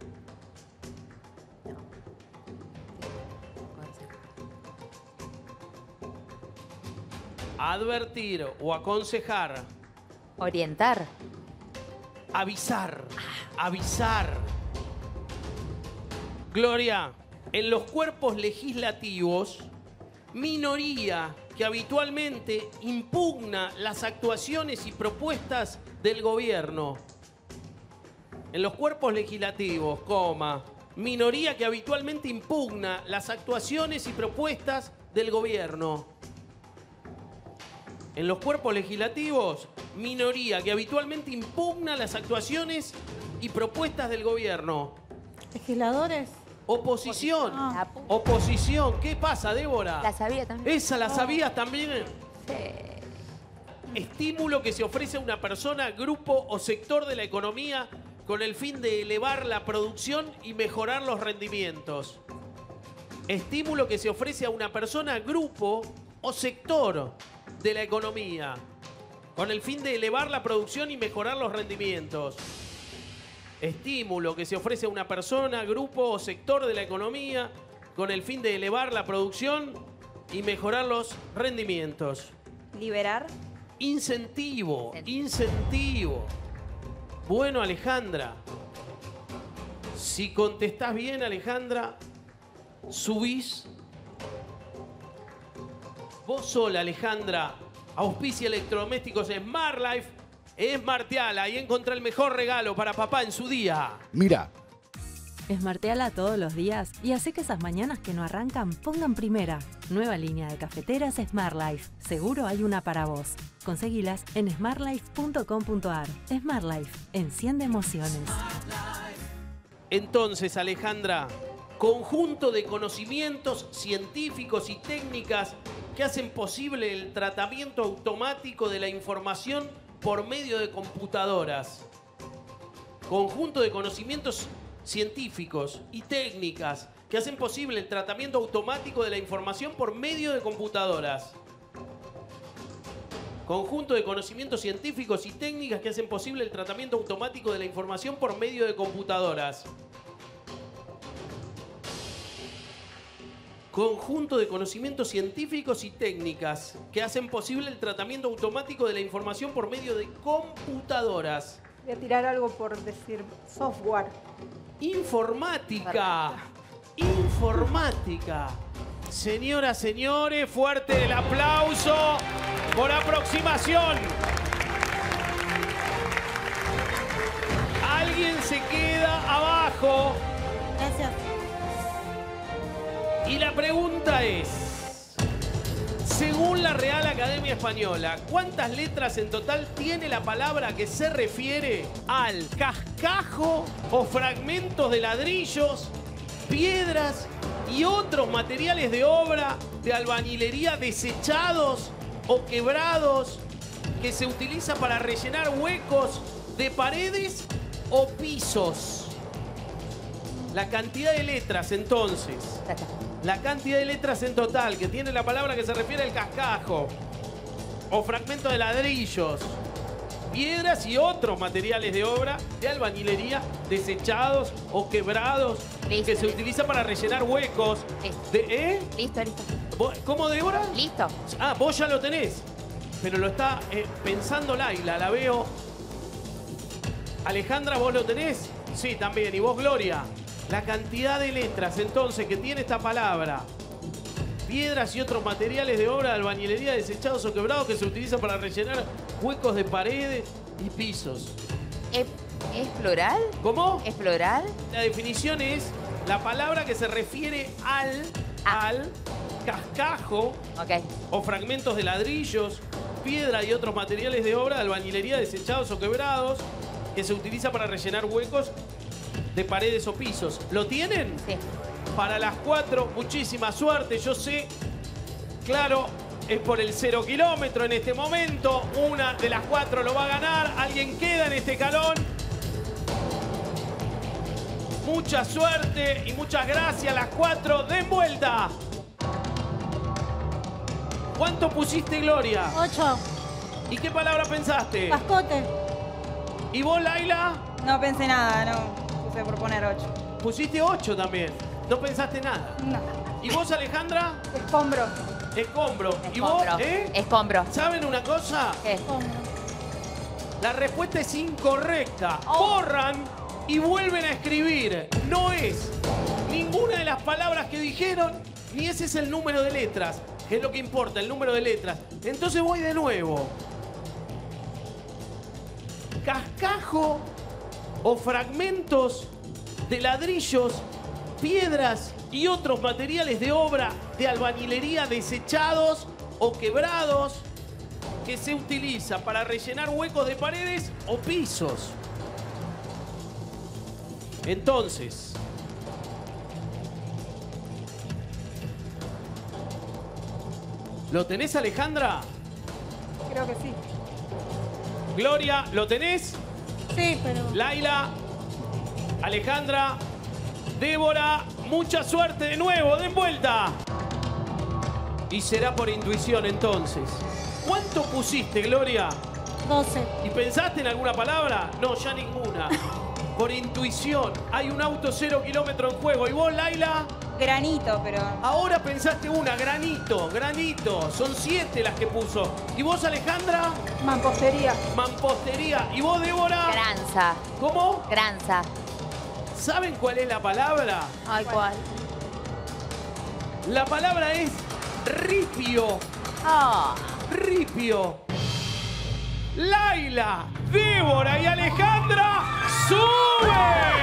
Advertir o aconsejar. Orientar. Avisar. Avisar. Gloria, en los cuerpos legislativos, minoría que habitualmente impugna las actuaciones y propuestas del gobierno. En los cuerpos legislativos, minoría que habitualmente impugna las actuaciones y propuestas del gobierno. En los cuerpos legislativos, minoría que habitualmente impugna las actuaciones y propuestas del gobierno. Legisladores. Oposición. Oposición. ¿Qué pasa, Débora? La sabía también. ¿Esa la sabías también? Sí. Estímulo que se ofrece a una persona, grupo o sector de la economía con el fin de elevar la producción y mejorar los rendimientos. Estímulo que se ofrece a una persona, grupo o sector de la economía con el fin de elevar la producción y mejorar los rendimientos. Estímulo que se ofrece a una persona, grupo o sector de la economía con el fin de elevar la producción y mejorar los rendimientos. Liberar. Incentivo, incentivo. Bueno, Alejandra, si contestás bien, Alejandra, subís. Vos sola, Alejandra, auspicia electrodomésticos Smart Life, Smarteala. Ahí encontré el mejor regalo para papá en su día. Mira. Smarteala todos los días y hace que esas mañanas que no arrancan pongan primera. Nueva línea de cafeteras Smart Life. Seguro hay una para vos. Conseguilas en smartlife.com.ar. Smart Life. Enciende emociones. Entonces, Alejandra, conjunto de conocimientos científicos y técnicas que hacen posible el tratamiento automático de la información por medio de computadoras. Conjunto de conocimientos científicos y técnicas que hacen posible el tratamiento automático de la información por medio de computadoras. Conjunto de conocimientos científicos y técnicas que hacen posible el tratamiento automático de la información por medio de computadoras. Conjunto de conocimientos científicos y técnicas que hacen posible el tratamiento automático de la información por medio de computadoras. Voy a tirar algo por decir software. Informática. Informática. Señoras, señores, fuerte el aplauso por aproximación. Alguien se queda abajo. Gracias. Y la pregunta es, según la Real Academia Española, ¿cuántas letras en total tiene la palabra que se refiere al cascajo o fragmentos de ladrillos, piedras y otros materiales de obra de albañilería desechados o quebrados que se utiliza para rellenar huecos de paredes o pisos? La cantidad de letras, entonces. La cantidad de letras en total que tiene la palabra que se refiere al cascajo o fragmentos de ladrillos, piedras y otros materiales de obra de albañilería desechados o quebrados que se utiliza para rellenar huecos. Listo, listo. ¿Cómo, Débora? Listo. Ah, vos ya lo tenés. Pero lo está pensando Laila, la veo. Alejandra, ¿vos lo tenés? Sí, también. ¿Y vos, Gloria? La cantidad de letras, entonces, que tiene esta palabra. piedras y otros materiales de obra de albañilería desechados o quebrados que se utilizan para rellenar huecos de paredes y pisos. ¿Es plural? ¿Cómo? ¿Es plural? La definición es la palabra que se refiere al cascajo o fragmentos de ladrillos, piedra y otros materiales de obra de albañilería desechados o quebrados que se utiliza para rellenar huecos de paredes o pisos. ¿Lo tienen? Sí. Para las 4, muchísima suerte. Yo sé, claro, es por el 0 kilómetro en este momento. Una de las 4 lo va a ganar. Alguien queda en este calón. Mucha suerte y muchas gracias. Las 4, den vuelta. ¿Cuánto pusiste, Gloria? 8. ¿Y qué palabra pensaste? Mascote. ¿Y vos, Laila? No pensé nada, no. Puse por poner 8. Pusiste 8 también. No pensaste nada. No. ¿Y vos, Alejandra? Escombro. Escombro. ¿Y vos? Escombro. ¿Saben una cosa? ¿Qué? Escombro. La respuesta es incorrecta. Borran y vuelven a escribir. No es ninguna de las palabras que dijeron, ni ese es el número de letras, que es lo que importa, el número de letras. Entonces voy de nuevo. Cascajo o fragmentos de ladrillos, piedras y otros materiales de obra de albañilería desechados o quebrados que se utiliza para rellenar huecos de paredes o pisos. Entonces, ¿lo tenés, Alejandra? Creo que sí. Gloria, ¿lo tenés? Sí, pero... Laila, Alejandra, Débora, mucha suerte de nuevo, den vuelta. Y será por intuición entonces. ¿Cuánto pusiste, Gloria? 12. ¿Y pensaste en alguna palabra? No, ya ninguna. Por intuición, hay un auto 0 kilómetro en juego. ¿Y vos, Laila? Granito, pero... Ahora pensaste una, granito, granito. Son 7 las que puso. ¿Y vos, Alejandra? Mampostería. Mampostería. ¿Y vos, Débora? Granza. ¿Cómo? Granza. ¿Saben cuál es la palabra? Ay, ¿cuál? La palabra es ripio. Ripio. Laila, Débora y Alejandra suben.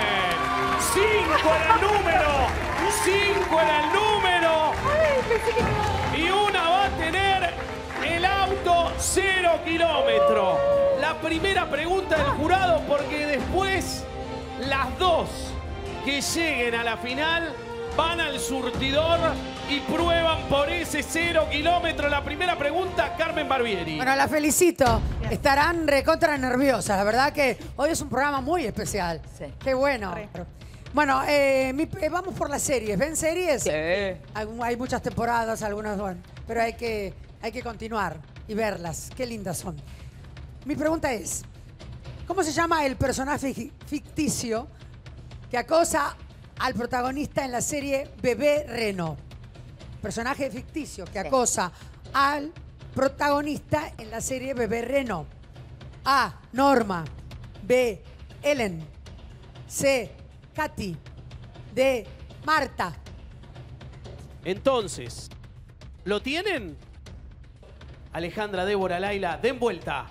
5 era el número. 5 era el número. Y una va a tener el auto 0 kilómetro. La primera pregunta del jurado, porque después las 2 que lleguen a la final van al surtidor y prueban por ese 0 kilómetro. La primera pregunta, Carmen Barbieri. Bueno, la felicito. Estarán recontra nerviosas. La verdad que hoy es un programa muy especial. Sí. Qué bueno. Bueno, vamos por las series. ¿Ven series? Sí. Hay muchas temporadas, algunas, bueno, pero hay que continuar y verlas. Qué lindas son. Mi pregunta es, ¿cómo se llama el personaje ficticio que acosa al protagonista en la serie Bebé Reno? Personaje ficticio que acosa al protagonista en la serie Bebé Reno. A, Norma. B, Ellen. C, Katy. D, Marta. Entonces, ¿lo tienen? Alejandra, Débora, Laila, den vuelta.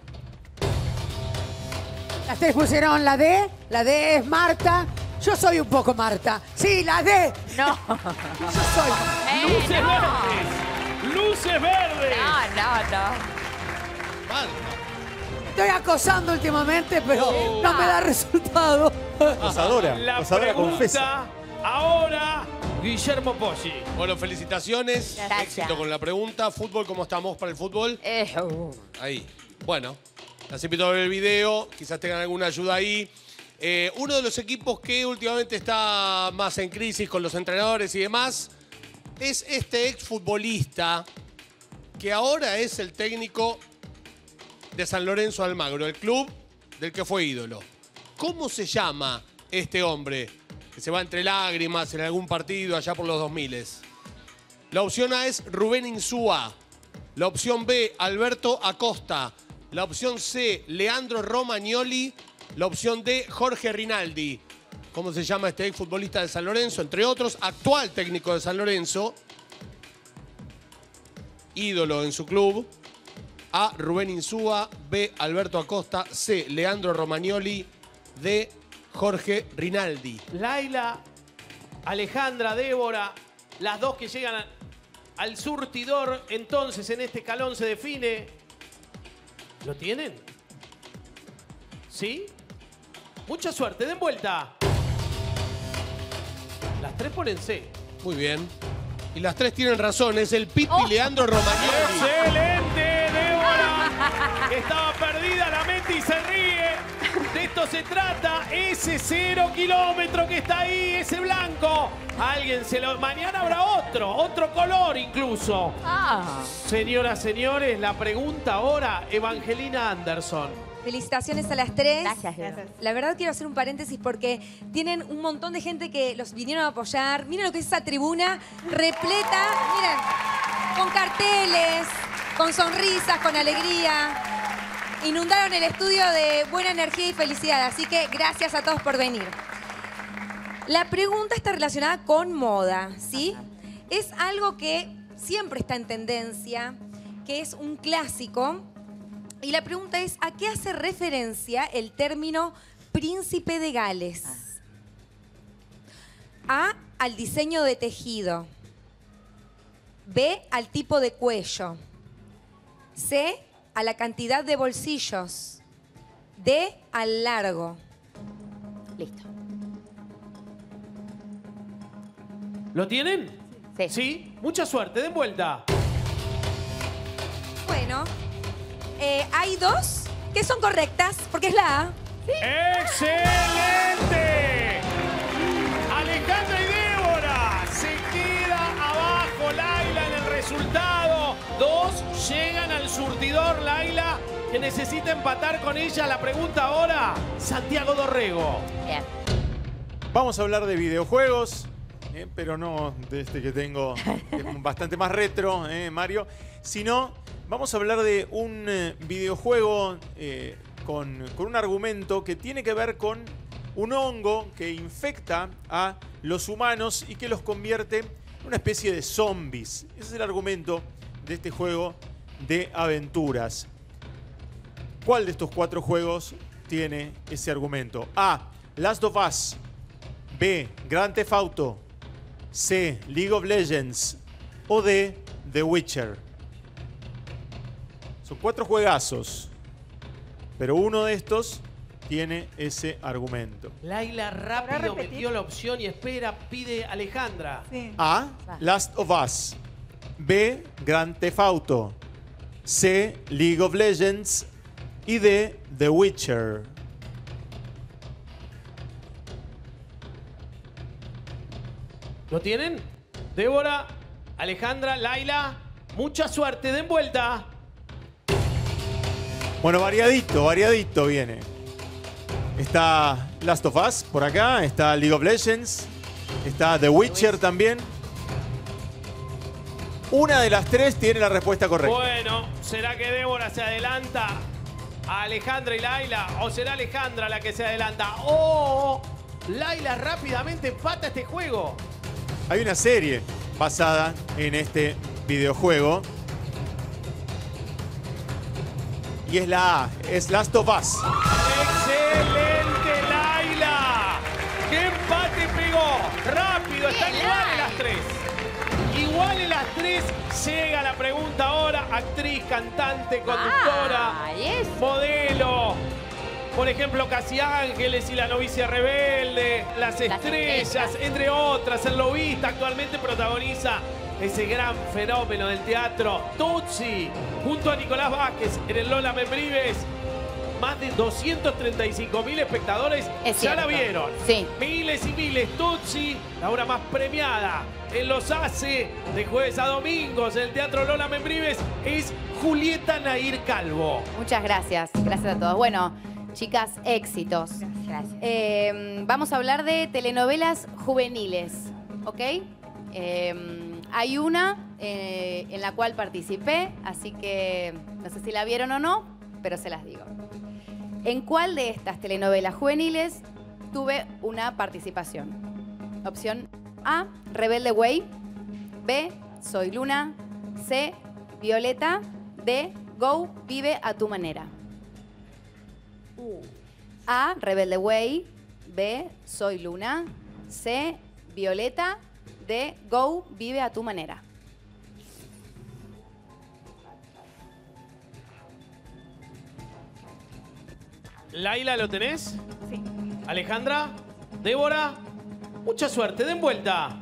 Las 3 pusieron la D. La D es Marta. Yo soy un poco Marta. Sí, la D. No. Yo soy. Luces verdes. Luces verdes. Estoy acosando últimamente, pero no me da resultado. Acosadora. La Acosadora confesa. pregunta ahora, Guillermo Poggi. Bueno, felicitaciones. Gracias. Éxito con la pregunta. ¿Fútbol? ¿Cómo estamos para el fútbol? Ahí. Bueno, las invito a ver el video. Quizás tengan alguna ayuda ahí. Uno de los equipos que últimamente está más en crisis con los entrenadores y demás es este exfutbolista que ahora es el técnico de San Lorenzo Almagro, el club del que fue ídolo. ¿Cómo se llama este hombre que se va entre lágrimas en algún partido allá por los 2000? La opción A es Rubén Insúa. La opción B, Alberto Acosta. La opción C, Leandro Romagnoli. La opción D, Jorge Rinaldi. ¿Cómo se llama este exfutbolista de San Lorenzo? Entre otros, actual técnico de San Lorenzo. ídolo en su club. A, Rubén Insúa. B, Alberto Acosta. C, Leandro Romagnoli. D, Jorge Rinaldi. Laila, Alejandra, Débora, las dos que llegan al surtidor. Entonces, en este escalón se define. ¿Lo tienen? ¿Sí? Mucha suerte, den vuelta. Las tres ponen C. Muy bien. Y las tres tienen razón, es el Piti Leandro Romagnoli. ¡Excelente, Débora! Estaba perdida la mente y se ríe. De esto se trata, ese 0 kilómetro que está ahí, ese blanco. Alguien se lo... Mañana habrá otro color incluso. Señoras, señores, la pregunta ahora, Evangelina Anderson. Felicitaciones a las tres. Gracias. La verdad quiero hacer un paréntesis porque tienen un montón de gente que los vinieron a apoyar. Miren lo que es esa tribuna repleta, miren, con carteles, con sonrisas, con alegría. Inundaron el estudio de buena energía y felicidad, así que gracias a todos por venir. La pregunta está relacionada con moda, ¿sí? Es algo que siempre está en tendencia, que es un clásico. Y la pregunta es, ¿a qué hace referencia el término príncipe de Gales? A, al diseño de tejido. B, al tipo de cuello. C, a la cantidad de bolsillos. D, al largo. Listo. ¿Lo tienen? Sí. ¿Sí? Mucha suerte, den vuelta. Bueno, hay dos que son correctas, porque es la A. ¡Excelente! Alejandra y Débora. Se queda abajo Laila en el resultado. Dos llegan al surtidor. Laila, que necesita empatar con ella. La pregunta ahora, Santiago Dorrego. Bien. Vamos a hablar de videojuegos, pero no de este que tengo, que es bastante más retro, Mario, sino vamos a hablar de un videojuego con un argumento que tiene que ver con un hongo que infecta a los humanos y que los convierte en una especie de zombies. Ese es el argumento de este juego de aventuras. ¿Cuál de estos 4 juegos tiene ese argumento? A, Last of Us. B, Grand Theft Auto. C, League of Legends. O D, The Witcher. Son 4 juegazos, pero uno de estos tiene ese argumento. Laila rápido metió la opción y espera, pide Alejandra. Sí. A, Last of Us. B, Grand Theft Auto. C, League of Legends. Y D, The Witcher. ¿Lo tienen? Débora, Alejandra, Laila. Mucha suerte, den vuelta. Bueno, variadito viene. Está Last of Us por acá, está League of Legends, está The Witcher también. Una de las 3 tiene la respuesta correcta. Bueno, ¿será que Débora se adelanta a Alejandra y Laila? ¿O será Alejandra la que se adelanta? ¡Oh! Laila rápidamente empata este juego. Hay una serie basada en este videojuego. Y es la A, es Last of Us. ¡Excelente, Laila! ¡Qué empate pegó! ¡Rápido! Están iguales las 3. Iguales las 3. Llega la pregunta ahora. Actriz, cantante, conductora, modelo. Por ejemplo, Casi Ángeles y La novicia rebelde, Las estrellas, entre otras. El Lobista actualmente protagoniza ese gran fenómeno del teatro, Tutsi, junto a Nicolás Vázquez en el Lola Membrives. Más de 235.000 espectadores ya la vieron. Sí. Miles y miles. Tutsi, la obra más premiada en los ACE de jueves a domingos en el Teatro Lola Membrives, es Julieta Nair Calvo. Muchas gracias. Gracias a todos. Bueno, chicas, éxitos. Gracias. Vamos a hablar de telenovelas juveniles, ¿ok? Hay una en la cual participé, así que no sé si la vieron o no, pero se las digo. ¿En cuál de estas telenovelas juveniles tuve una participación? Opción A, Rebelde Way. B, Soy Luna. C, Violeta. D, Go, vive a tu manera. A, Rebelde Way. B, Soy Luna. C, Violeta. D, Go, vive a tu manera. Laila, ¿lo tenés? Sí. Alejandra, Débora, mucha suerte, den vuelta.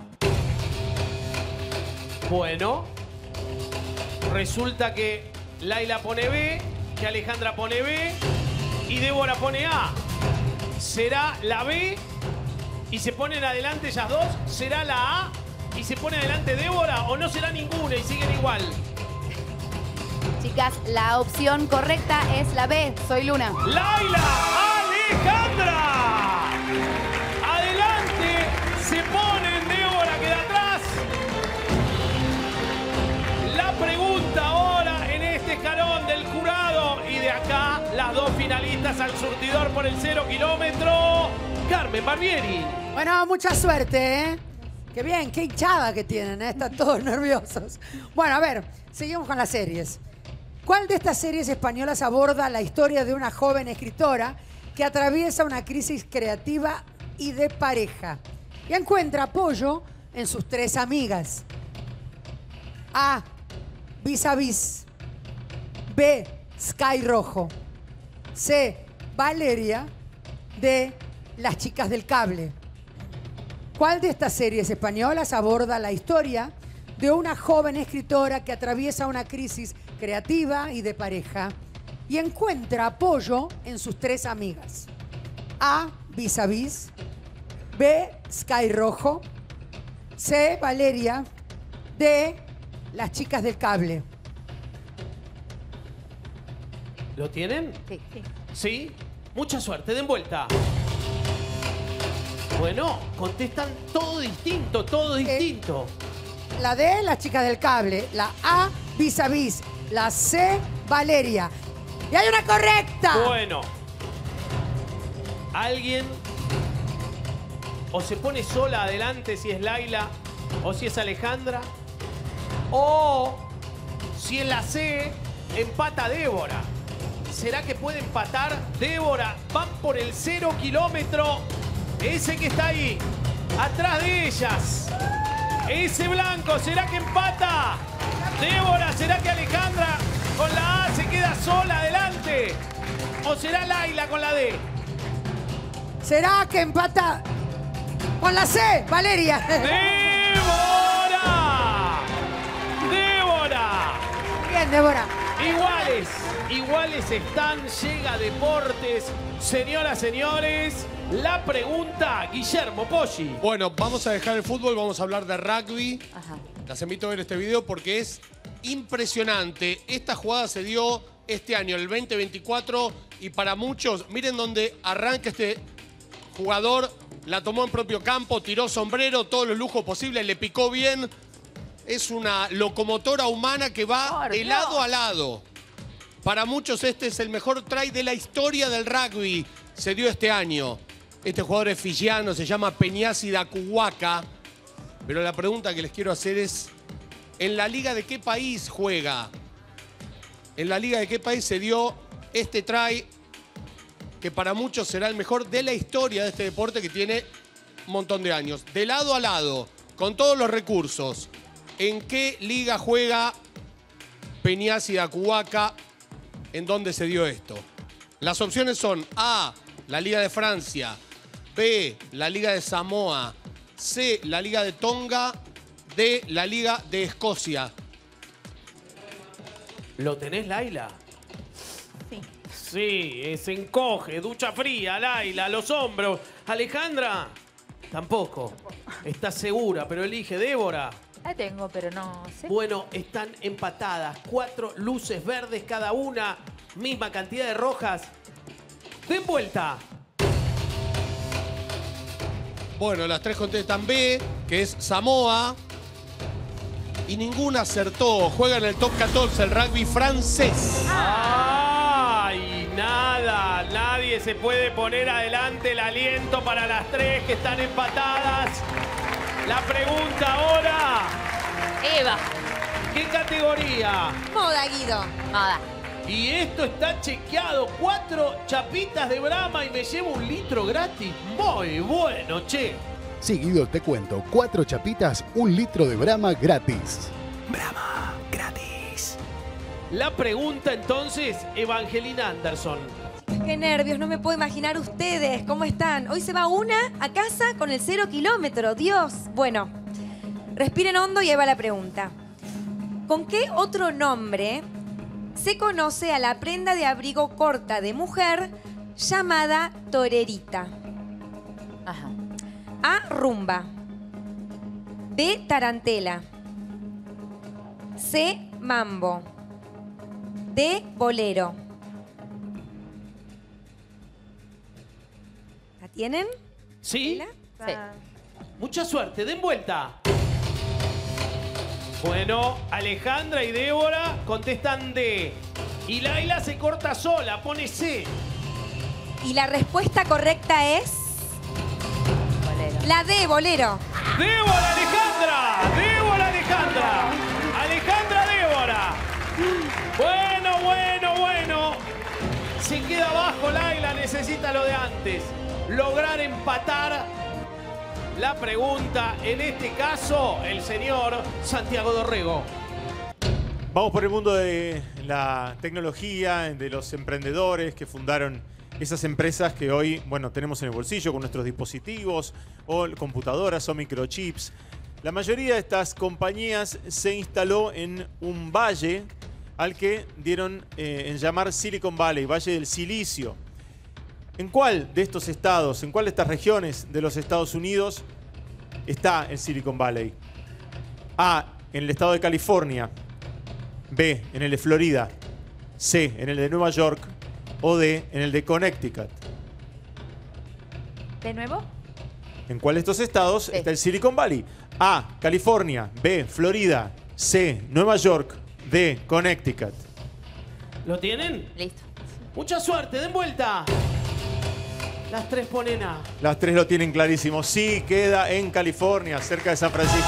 Bueno, resulta que Laila pone B, que Alejandra pone B y Débora pone A. ¿Será la B y se ponen adelante ellas dos? ¿Será la A y se pone adelante Débora? ¿O no será ninguna y siguen igual? Chicas, la opción correcta es la B, Soy Luna. ¡Laila! ¡Alejandra! Adelante, se ponen, Débora queda atrás. La pregunta ahora en este escalón del jurado y de acá las dos finalistas al surtidor por el 0 kilómetro. Carmen Barbieri. Bueno, mucha suerte, ¿eh? Qué bien, qué hinchada que tienen, ¿eh? Están todos nerviosos. Bueno, a ver, seguimos con las series. ¿Cuál de estas series españolas aborda la historia de una joven escritora que atraviesa una crisis creativa y de pareja y encuentra apoyo en sus tres amigas? A, Vis a Vis. B, Sky Rojo. C, Valeria. D, Las chicas del cable. ¿Cuál de estas series españolas aborda la historia de una joven escritora que atraviesa una crisis creativa y de pareja y encuentra apoyo en sus tres amigas? A, Vis a Vis. B, Sky Rojo. C, Valeria. D, Las chicas del cable. ¿Lo tienen? Sí. ¿Sí? Mucha suerte, den vuelta. Bueno, contestan todo distinto, todo distinto. La D, Las chicas del cable. La A, Vis a Vis. La C, Valeria. ¡Y hay una correcta! Bueno. Alguien o se pone sola adelante si es Laila o si es Alejandra. O si es la C, empata Débora. ¿Será que puede empatar Débora? Van por el 0 kilómetro. Ese que está ahí, atrás de ellas. Ese blanco, ¿será que empata? Débora, ¿será que Alejandra con la A se queda sola adelante? ¿O será Laila con la D? ¿Será que empata con la C, Valeria? ¡Débora! ¡Débora! Bien, Débora. Iguales están, llega Deportes. Señoras, señores, la pregunta, Guillermo Poggi. Bueno, vamos a dejar el fútbol, vamos a hablar de rugby. Ajá. Las invito a ver este video porque es impresionante. Esta jugada se dio este año, el 2024, y para muchos, miren dónde arranca este jugador, la tomó en propio campo, tiró sombrero, todos los lujos posibles, le picó bien. Es una locomotora humana que va de lado a lado. Para muchos este es el mejor try de la historia del rugby. Se dio este año. Este jugador es fiyiano, se llama Peñasi Dacuhuaca. Pero la pregunta que les quiero hacer es, ¿en la liga de qué país juega? ¿En la liga de qué país se dio este try que para muchos será el mejor de la historia de este deporte que tiene un montón de años? De lado a lado, con todos los recursos. ¿En qué liga juega Peñasi Dacuhuaca? ¿En dónde se dio esto? Las opciones son A, la Liga de Francia. B, la Liga de Samoa. C, la Liga de Tonga. D, la Liga de Escocia. ¿Lo tenés, Laila? Sí. Sí, se encoge, ducha fría, Laila, los hombros. Alejandra, tampoco. Estás segura, pero elige Débora. La tengo, pero no sé. Bueno, están empatadas. 4 luces verdes cada una. Misma cantidad de rojas. Den vuelta. Bueno, las tres contestan B, que es Samoa. Y ninguna acertó. Juega en el top 14 el rugby francés. ¡Ay! Nada. Nadie se puede poner adelante. El aliento para las tres que están empatadas. La pregunta ahora. Eva. ¿Qué categoría? Moda, Guido. Moda. Y esto está chequeado. 4 chapitas de Brahma y me llevo 1 litro gratis. Muy bueno, che. Sí, Guido, te cuento. 4 chapitas, 1 litro de Brahma gratis. Brahma, gratis. La pregunta entonces, Evangelina Anderson. Qué nervios, no me puedo imaginar ustedes. ¿Cómo están? Hoy se va una a casa con el 0 kilómetro. Dios. Bueno, respiren hondo y ahí va la pregunta. ¿Con qué otro nombre se conoce a la prenda de abrigo corta de mujer llamada torerita? Ajá. A, rumba. B, tarantela. C, mambo. D, bolero. ¿La tienen? ¿Sí? Sí. Mucha suerte, den vuelta. Bueno, Alejandra y Débora contestan D. Y Laila se corta sola, pone C. Y la respuesta correcta es... Bolero. La D, bolero. ¡Débora, Alejandra! ¡Débora, Alejandra! ¡Alejandra, Débora! Bueno. Se queda abajo Laila, necesita lo de antes. Lograr empatar la pregunta, en este caso, el señor Santiago Dorrego. Vamos por el mundo de la tecnología, de los emprendedores que fundaron esas empresas que hoy, bueno, tenemos en el bolsillo con nuestros dispositivos, o computadoras o microchips. La mayoría de estas compañías se instaló en un valle al que dieron en llamar Silicon Valley, Valle del Silicio. ¿En cuál de estos estados, en cuál de estas regiones de los Estados Unidos está el Silicon Valley? A, en el estado de California. B, en el de Florida. C, en el de Nueva York. O D, en el de Connecticut. ¿De nuevo? ¿En cuál de estos estados está el Silicon Valley? A, California. B, Florida. C, Nueva York. D, Connecticut. ¿Lo tienen? Listo. Mucha suerte, den vuelta. Las 3 ponen A. Las 3 lo tienen clarísimo. Sí, queda en California, cerca de San Francisco.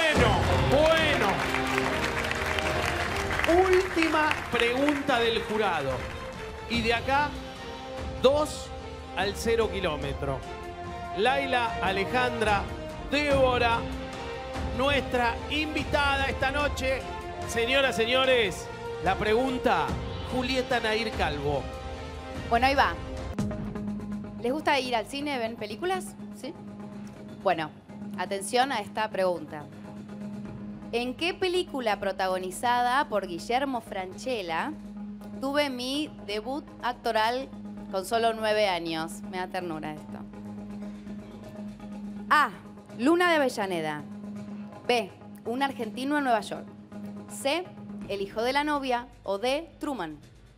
Bueno. Última pregunta del jurado. Y de acá, 2 al 0 kilómetro. Laila, Alejandra, Débora, nuestra invitada esta noche. Señoras, señores, la pregunta, Julieta Nair Calvo. Bueno, ahí va. ¿Les gusta ir al cine? ¿Ven películas? ¿Sí? Bueno, atención a esta pregunta. ¿En qué película protagonizada por Guillermo Francella tuve mi debut actoral con solo 9 años? Me da ternura esto. A, Luna de Avellaneda. B, Un argentino en Nueva York. C, El hijo de la novia. O D, Truman.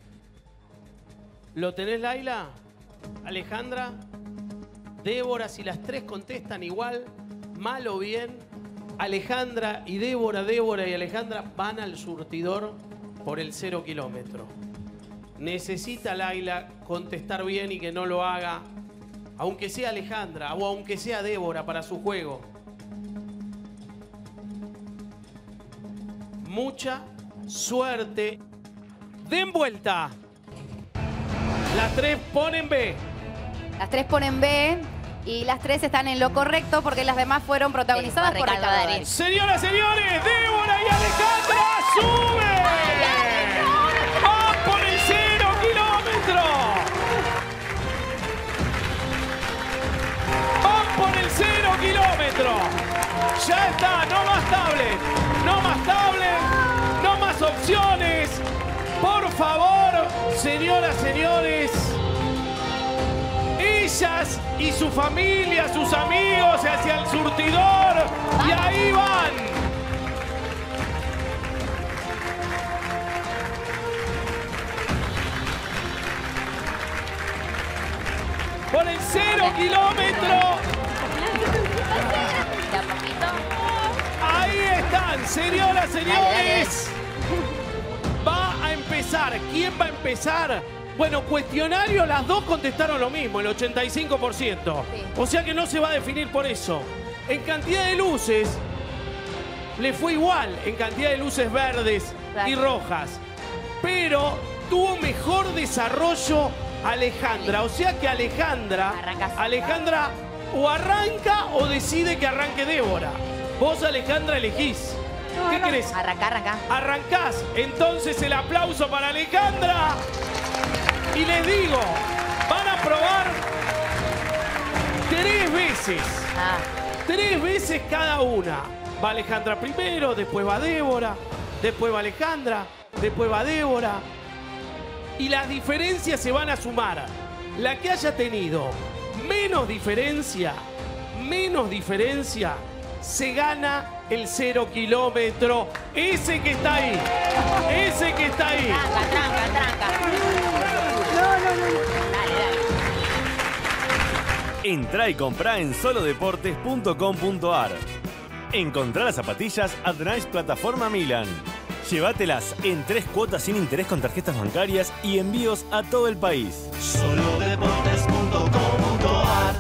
¿Lo tenés, Laila? Alejandra, Débora, si las 3 contestan igual, mal o bien, Alejandra y Débora, Débora y Alejandra van al surtidor por el 0 kilómetro. Necesita Laila contestar bien y que no lo haga, aunque sea Alejandra o aunque sea Débora, para su juego. Mucha suerte. Den vuelta. Las 3 ponen B. Las 3 ponen B y las 3 están en lo correcto porque las demás fueron protagonizadas por Ricardo Darín. Señoras, señores, Débora y Alejandra suben. ¡Van por el 0 kilómetro! ¡Van por el 0 kilómetro! Ya está, no más tablet, no más tablet, no más opciones. Por favor, señoras, señores, ellas y su familia, sus amigos hacia el surtidor. Y ahí van. Por el 0 kilómetro. Ahí están, señoras, señores. Va a empezar. ¿Quién va a empezar? Bueno, cuestionario, las 2 contestaron lo mismo, el 85%. O sea que no se va a definir por eso. En cantidad de luces, le fue igual en cantidad de luces verdes y rojas. Pero tuvo mejor desarrollo Alejandra. O sea que Alejandra o arranca o decide que arranque Débora. Vos, Alejandra, elegís. ¿Qué querés? Arranca. Arrancás. Entonces el aplauso para Alejandra. Y les digo, van a probar 3 veces. 3 veces cada una. Va Alejandra primero, después va Débora, después va Alejandra, después va Débora. Y las diferencias se van a sumar. La que haya tenido menos diferencia, se gana el 0 kilómetro. Ese que está ahí. Ese que está ahí. Tranca. Entrá y comprá en solodeportes.com.ar. Encontrá las zapatillas Adnice Plataforma Milan. Llévatelas en 3 cuotas sin interés con tarjetas bancarias y envíos a todo el país. Solodeportes.com.ar.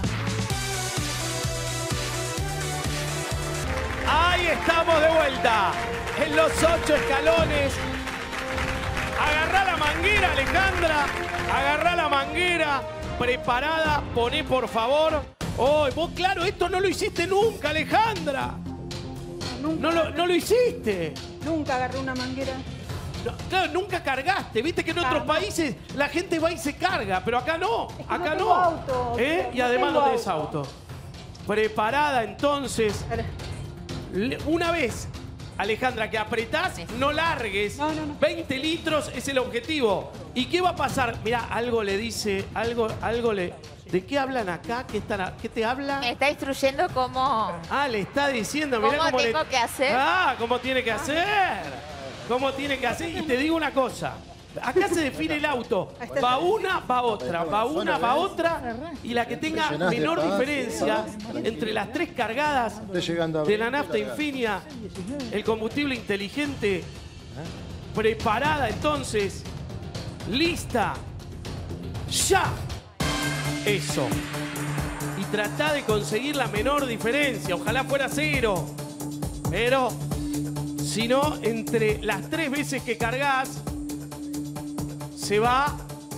Ahí estamos de vuelta. En los 8 escalones. Agarrá la manguera, Alejandra. Agarrá la manguera. Preparada. Poné, por favor. Oh, vos, claro, esto no lo hiciste nunca, Alejandra. Nunca. No lo hiciste. Nunca agarré una manguera. No, claro, nunca cargaste. Viste que en otros países la gente va y se carga, pero acá no. Acá no. Auto. Y además no tenés auto. Preparada, entonces. Una vez, Alejandra, que apretás, no largues. 20 litros es el objetivo. ¿Y qué va a pasar? Mirá, algo le dice, algo le... ¿De qué hablan acá? ¿Qué te habla? Me está instruyendo cómo... Le está diciendo, mirá ¿Cómo cómo tengo que hacer? ¿Cómo tiene que hacer? ¿Cómo tiene que hacer? Y te digo una cosa. Acá se define el auto. Va una, va otra. Va una, va otra. Y la que tenga menor diferencia entre las 3 cargadas de la nafta Infinia, el combustible inteligente, preparada entonces, lista, ya. Eso. Y tratá de conseguir la menor diferencia. Ojalá fuera 0. Pero, si no, entre las 3 veces que cargas, se va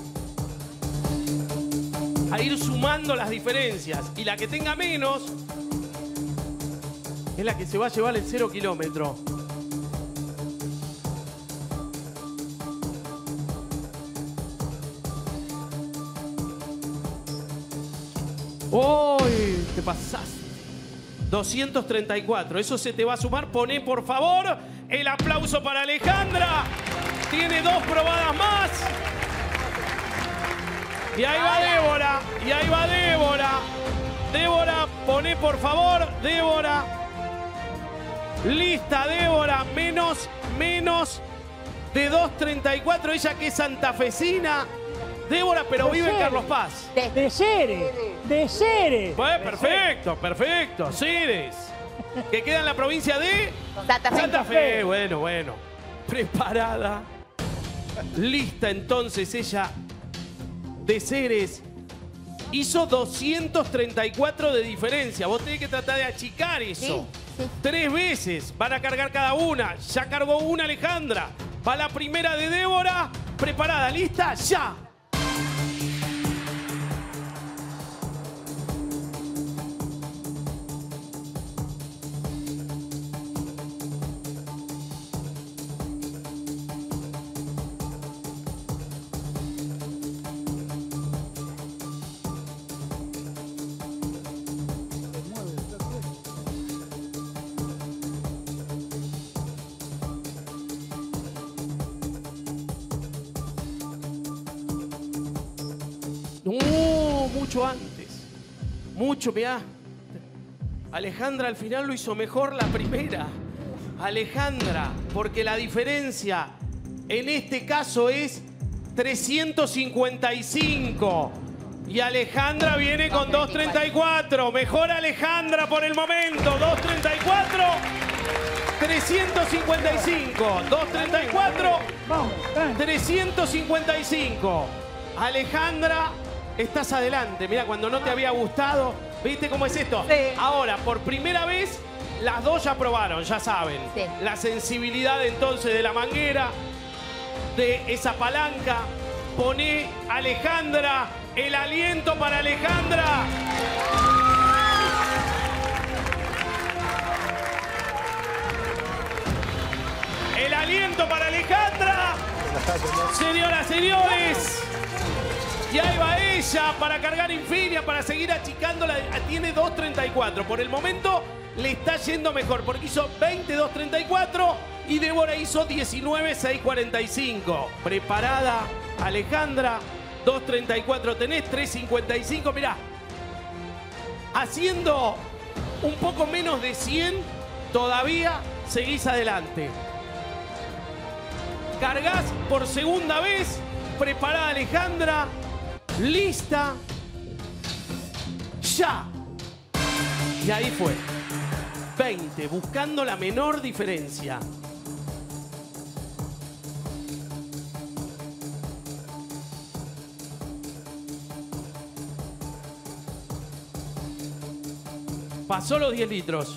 a ir sumando las diferencias. Y la que tenga menos es la que se va a llevar el 0 kilómetro. ¡Uy! Te pasaste. 234. Eso se te va a sumar. Poné, por favor, el aplauso para Alejandra. Tiene 2 probadas más. Y ahí va Débora. Y ahí va Débora. Débora, poné, por favor. Débora. Lista, Débora. Menos de 2.34. Ella que es santafesina. Débora, pero vive en Carlos Paz. De Ceres. Bueno, perfecto. Ceres. Que queda en la provincia de Santa Fe. Bueno. Preparada. Lista, entonces, ella de Ceres. Hizo 234 de diferencia. Vos tenés que tratar de achicar eso. Sí. 3 veces. Van a cargar cada una. Ya cargó una Alejandra. Va la primera de Débora. Preparada, lista, ya. Mucho antes. Mirá. Alejandra al final lo hizo mejor la primera. Alejandra, porque la diferencia en este caso es 355. Y Alejandra viene con 234. Mejor Alejandra por el momento. 234. 355. 234. 355. Alejandra, estás adelante. Mira, cuando no te había gustado, ¿viste cómo es esto? Sí. Ahora, por primera vez, Las dos ya probaron, ya saben. Sí. La sensibilidad entonces de la manguera, de esa palanca. Poné, Alejandra, el aliento para Alejandra. El aliento para Alejandra. Señoras, señores. Y ahí va ella para cargar Infinia, para seguir achicándola. Tiene 2.34. Por el momento le está yendo mejor porque hizo 22.34 y Débora hizo 19.645. Preparada Alejandra. 2.34 tenés, 3.55. Mirá. Haciendo un poco menos de 100, todavía seguís adelante. Cargas por segunda vez. Preparada Alejandra. Lista. Ya. Y ahí fue. 20, buscando la menor diferencia. Pasó los 10 litros.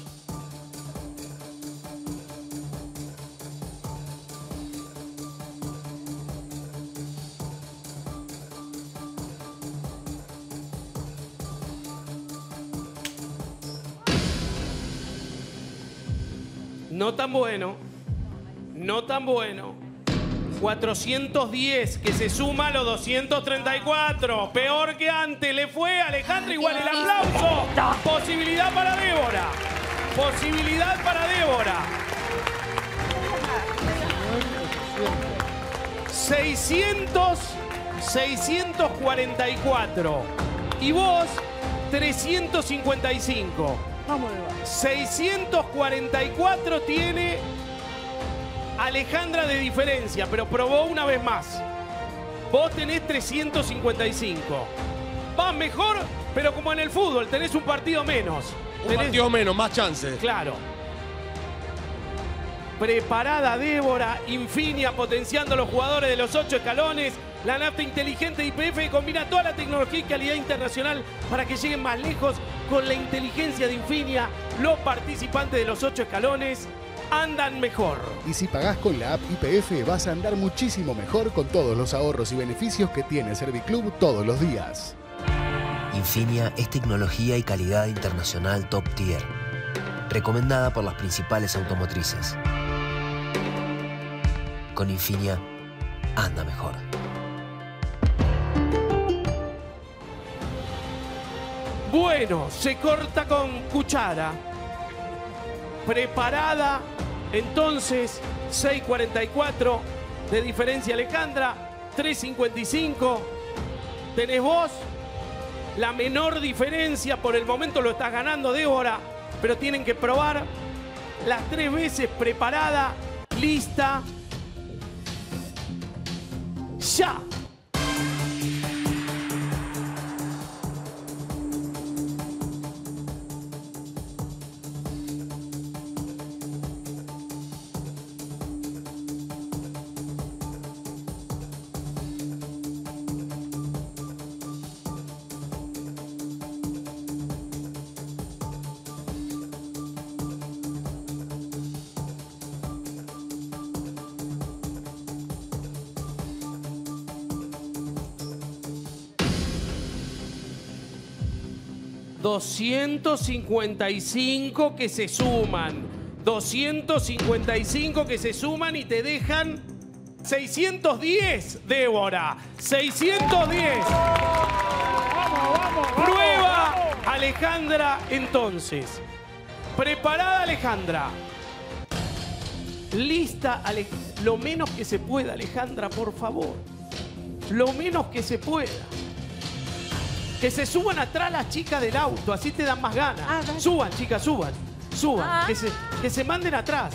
No tan bueno. No tan bueno. 410, que se suma a los 234. Peor que antes. Le fue a Alejandra igual el aplauso. Posibilidad para Débora. Posibilidad para Débora. 644. Y vos, 355. Vamos, Débora. 644 tiene Alejandra de diferencia, pero probó una vez más. Vos tenés 355. Vas mejor, pero como en el fútbol, tenés un partido menos. Un partido menos, más chances. Claro. Preparada Débora, Infinia potenciando a los jugadores de los 8 escalones. La nafta inteligente de YPF que combina toda la tecnología y calidad internacional para que lleguen más lejos con la inteligencia de Infinia. Los participantes de los 8 escalones andan mejor. Y si pagás con la app YPF vas a andar muchísimo mejor con todos los ahorros y beneficios que tiene Serviclub todos los días. Infinia es tecnología y calidad internacional top tier, recomendada por las principales automotrices. Con Infinia, anda mejor. Bueno, se corta con cuchara. Preparada, entonces, 6.44 de diferencia Alejandra, 3.55. Tenés vos la menor diferencia, por el momento lo estás ganando Débora, pero tienen que probar las 3 veces. Preparada, lista, ya. $255 que se suman. 255 que se suman y te dejan 610, Débora. 610. Prueba Alejandra entonces. Preparada Alejandra. Lista, lo menos que se pueda, Alejandra, por favor. Lo menos que se pueda. Que se suban atrás las chicas del auto, así te dan más ganas. Suban, chicas, suban. Suban, que se manden atrás.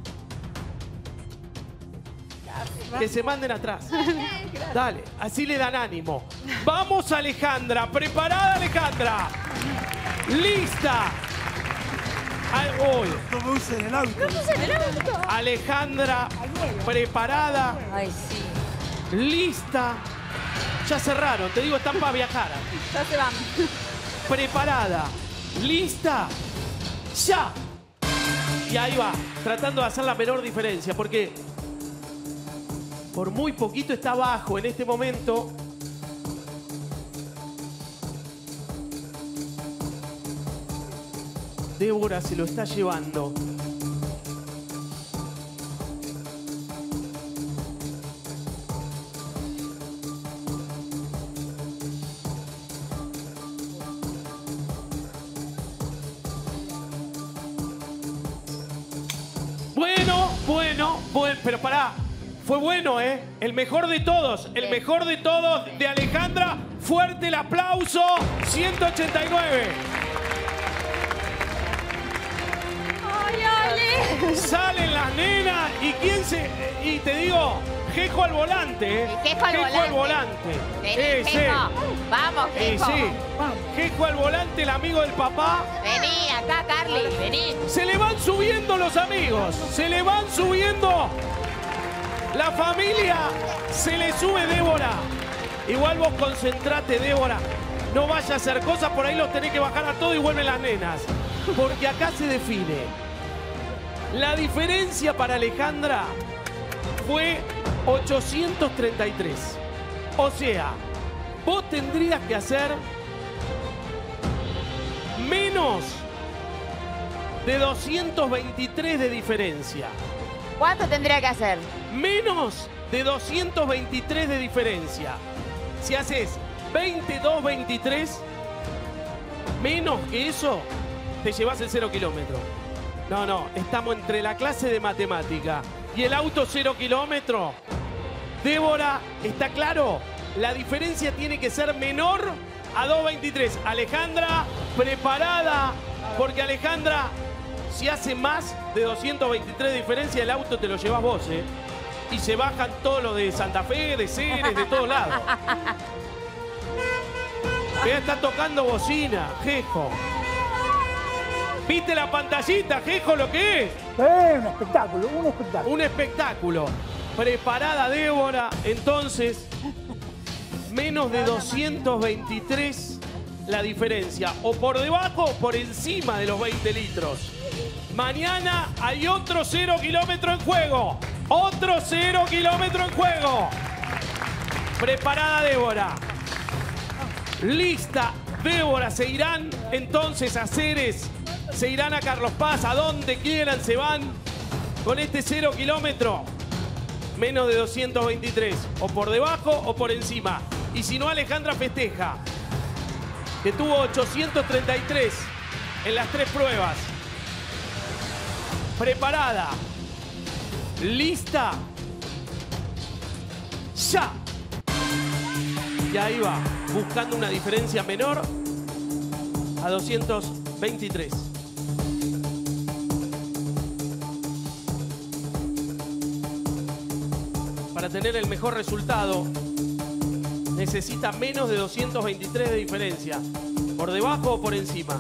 Que se manden atrás. Dale, así le dan ánimo. Vamos, Alejandra. Preparada, Alejandra. Lista. ¿Cómo usen el auto? ¿Cómo usen el auto? Alejandra, preparada. Ay, sí. Lista. Ya cerraron, te digo, están para viajar. Ya se van. Preparada. Lista. Ya. Y ahí va, tratando de hacer la menor diferencia, porque por muy poquito está abajo en este momento. Débora se lo está llevando. Bueno, pero pará. Fue bueno, ¿eh? El mejor de todos. El mejor de todos de Alejandra. Fuerte el aplauso. 189. ¡Ay, Ale! Salen las nenas y quién se... Y te digo, Jejo al volante, ¿eh? Jejo al volante. Vení, sí. Jejo. Vamos, Jejo. Sí. Jejo al volante, el amigo del papá. Vení, acá, Carly, vení. Se le van subiendo los amigos. Se le van subiendo. La familia se le sube, Débora. Igual vos concentrate, Débora. No vayas a hacer cosas, por ahí los tenés que bajar a todo y vuelven las nenas. Porque acá se define. La diferencia para Alejandra fue 833. O sea, vos tendrías que hacer menos de 223 de diferencia. ¿Cuánto tendría que hacer? Menos de 223 de diferencia. Si haces 22-23, menos que eso, te llevas el 0 kilómetro. No, estamos entre la clase de matemática y el auto 0 kilómetro. Débora, ¿está claro? La diferencia tiene que ser menor a 2.23. Alejandra, preparada, porque Alejandra, si hace más de 223 de diferencia, el auto te lo llevas vos, ¿eh? Y se bajan todos los de Santa Fe, de Ceres, de todos lados. Ya está tocando bocina, Jejo. ¿Viste la pantallita, Jejo, lo que es? Un espectáculo, un espectáculo. Un espectáculo. Preparada Débora, entonces, menos de 223 la diferencia. O por debajo o por encima de los 20 litros. Mañana hay otro 0 kilómetro en juego. Otro 0 kilómetro en juego. Preparada Débora. Lista Débora. Se irán entonces a Ceres. Se irán a Carlos Paz. A donde quieran se van con este 0 kilómetro. Menos de 223. O por debajo o por encima. Y si no, Alejandra festeja. Que tuvo 833 en las 3 pruebas. Preparada. Lista. Ya. Y ahí va. Buscando una diferencia menor a 223. Para tener el mejor resultado, necesita menos de 223 de diferencia. ¿Por debajo o por encima?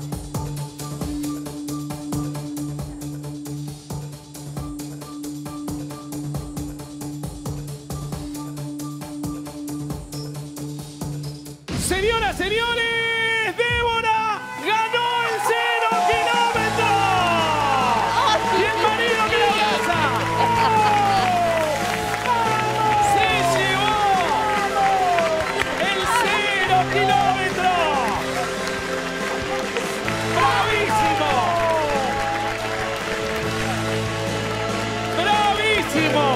Señoras, señores, Débora ganó el 0 kilómetro. Y el marido que la abraza. Se llevó el 0 kilómetro. ¡Bravísimo! ¡Bravísimo!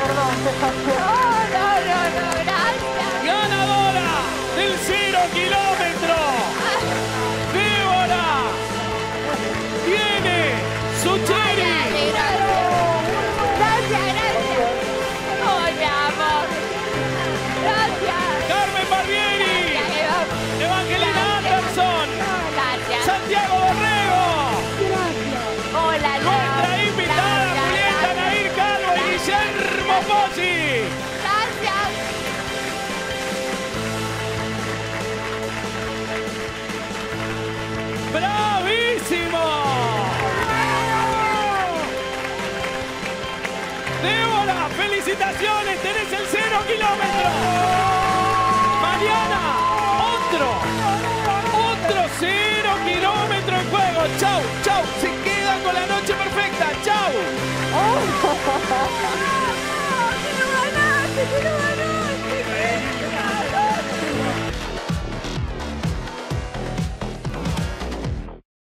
Ganadora del 0 kilómetro. Débora tiene su cherry. Gracias. ¡Oh, mi amor! Gracias. Carmen Barbieri. Gracias, Evangelina Anderson. Gracias. Santiago Borrego. Hola, Nuestra invitada Julieta Nair Calvo y Guillermo Pozzi. Gracias. ¡Bravísimo! Débora, felicitaciones, tenés el 0 kilómetro.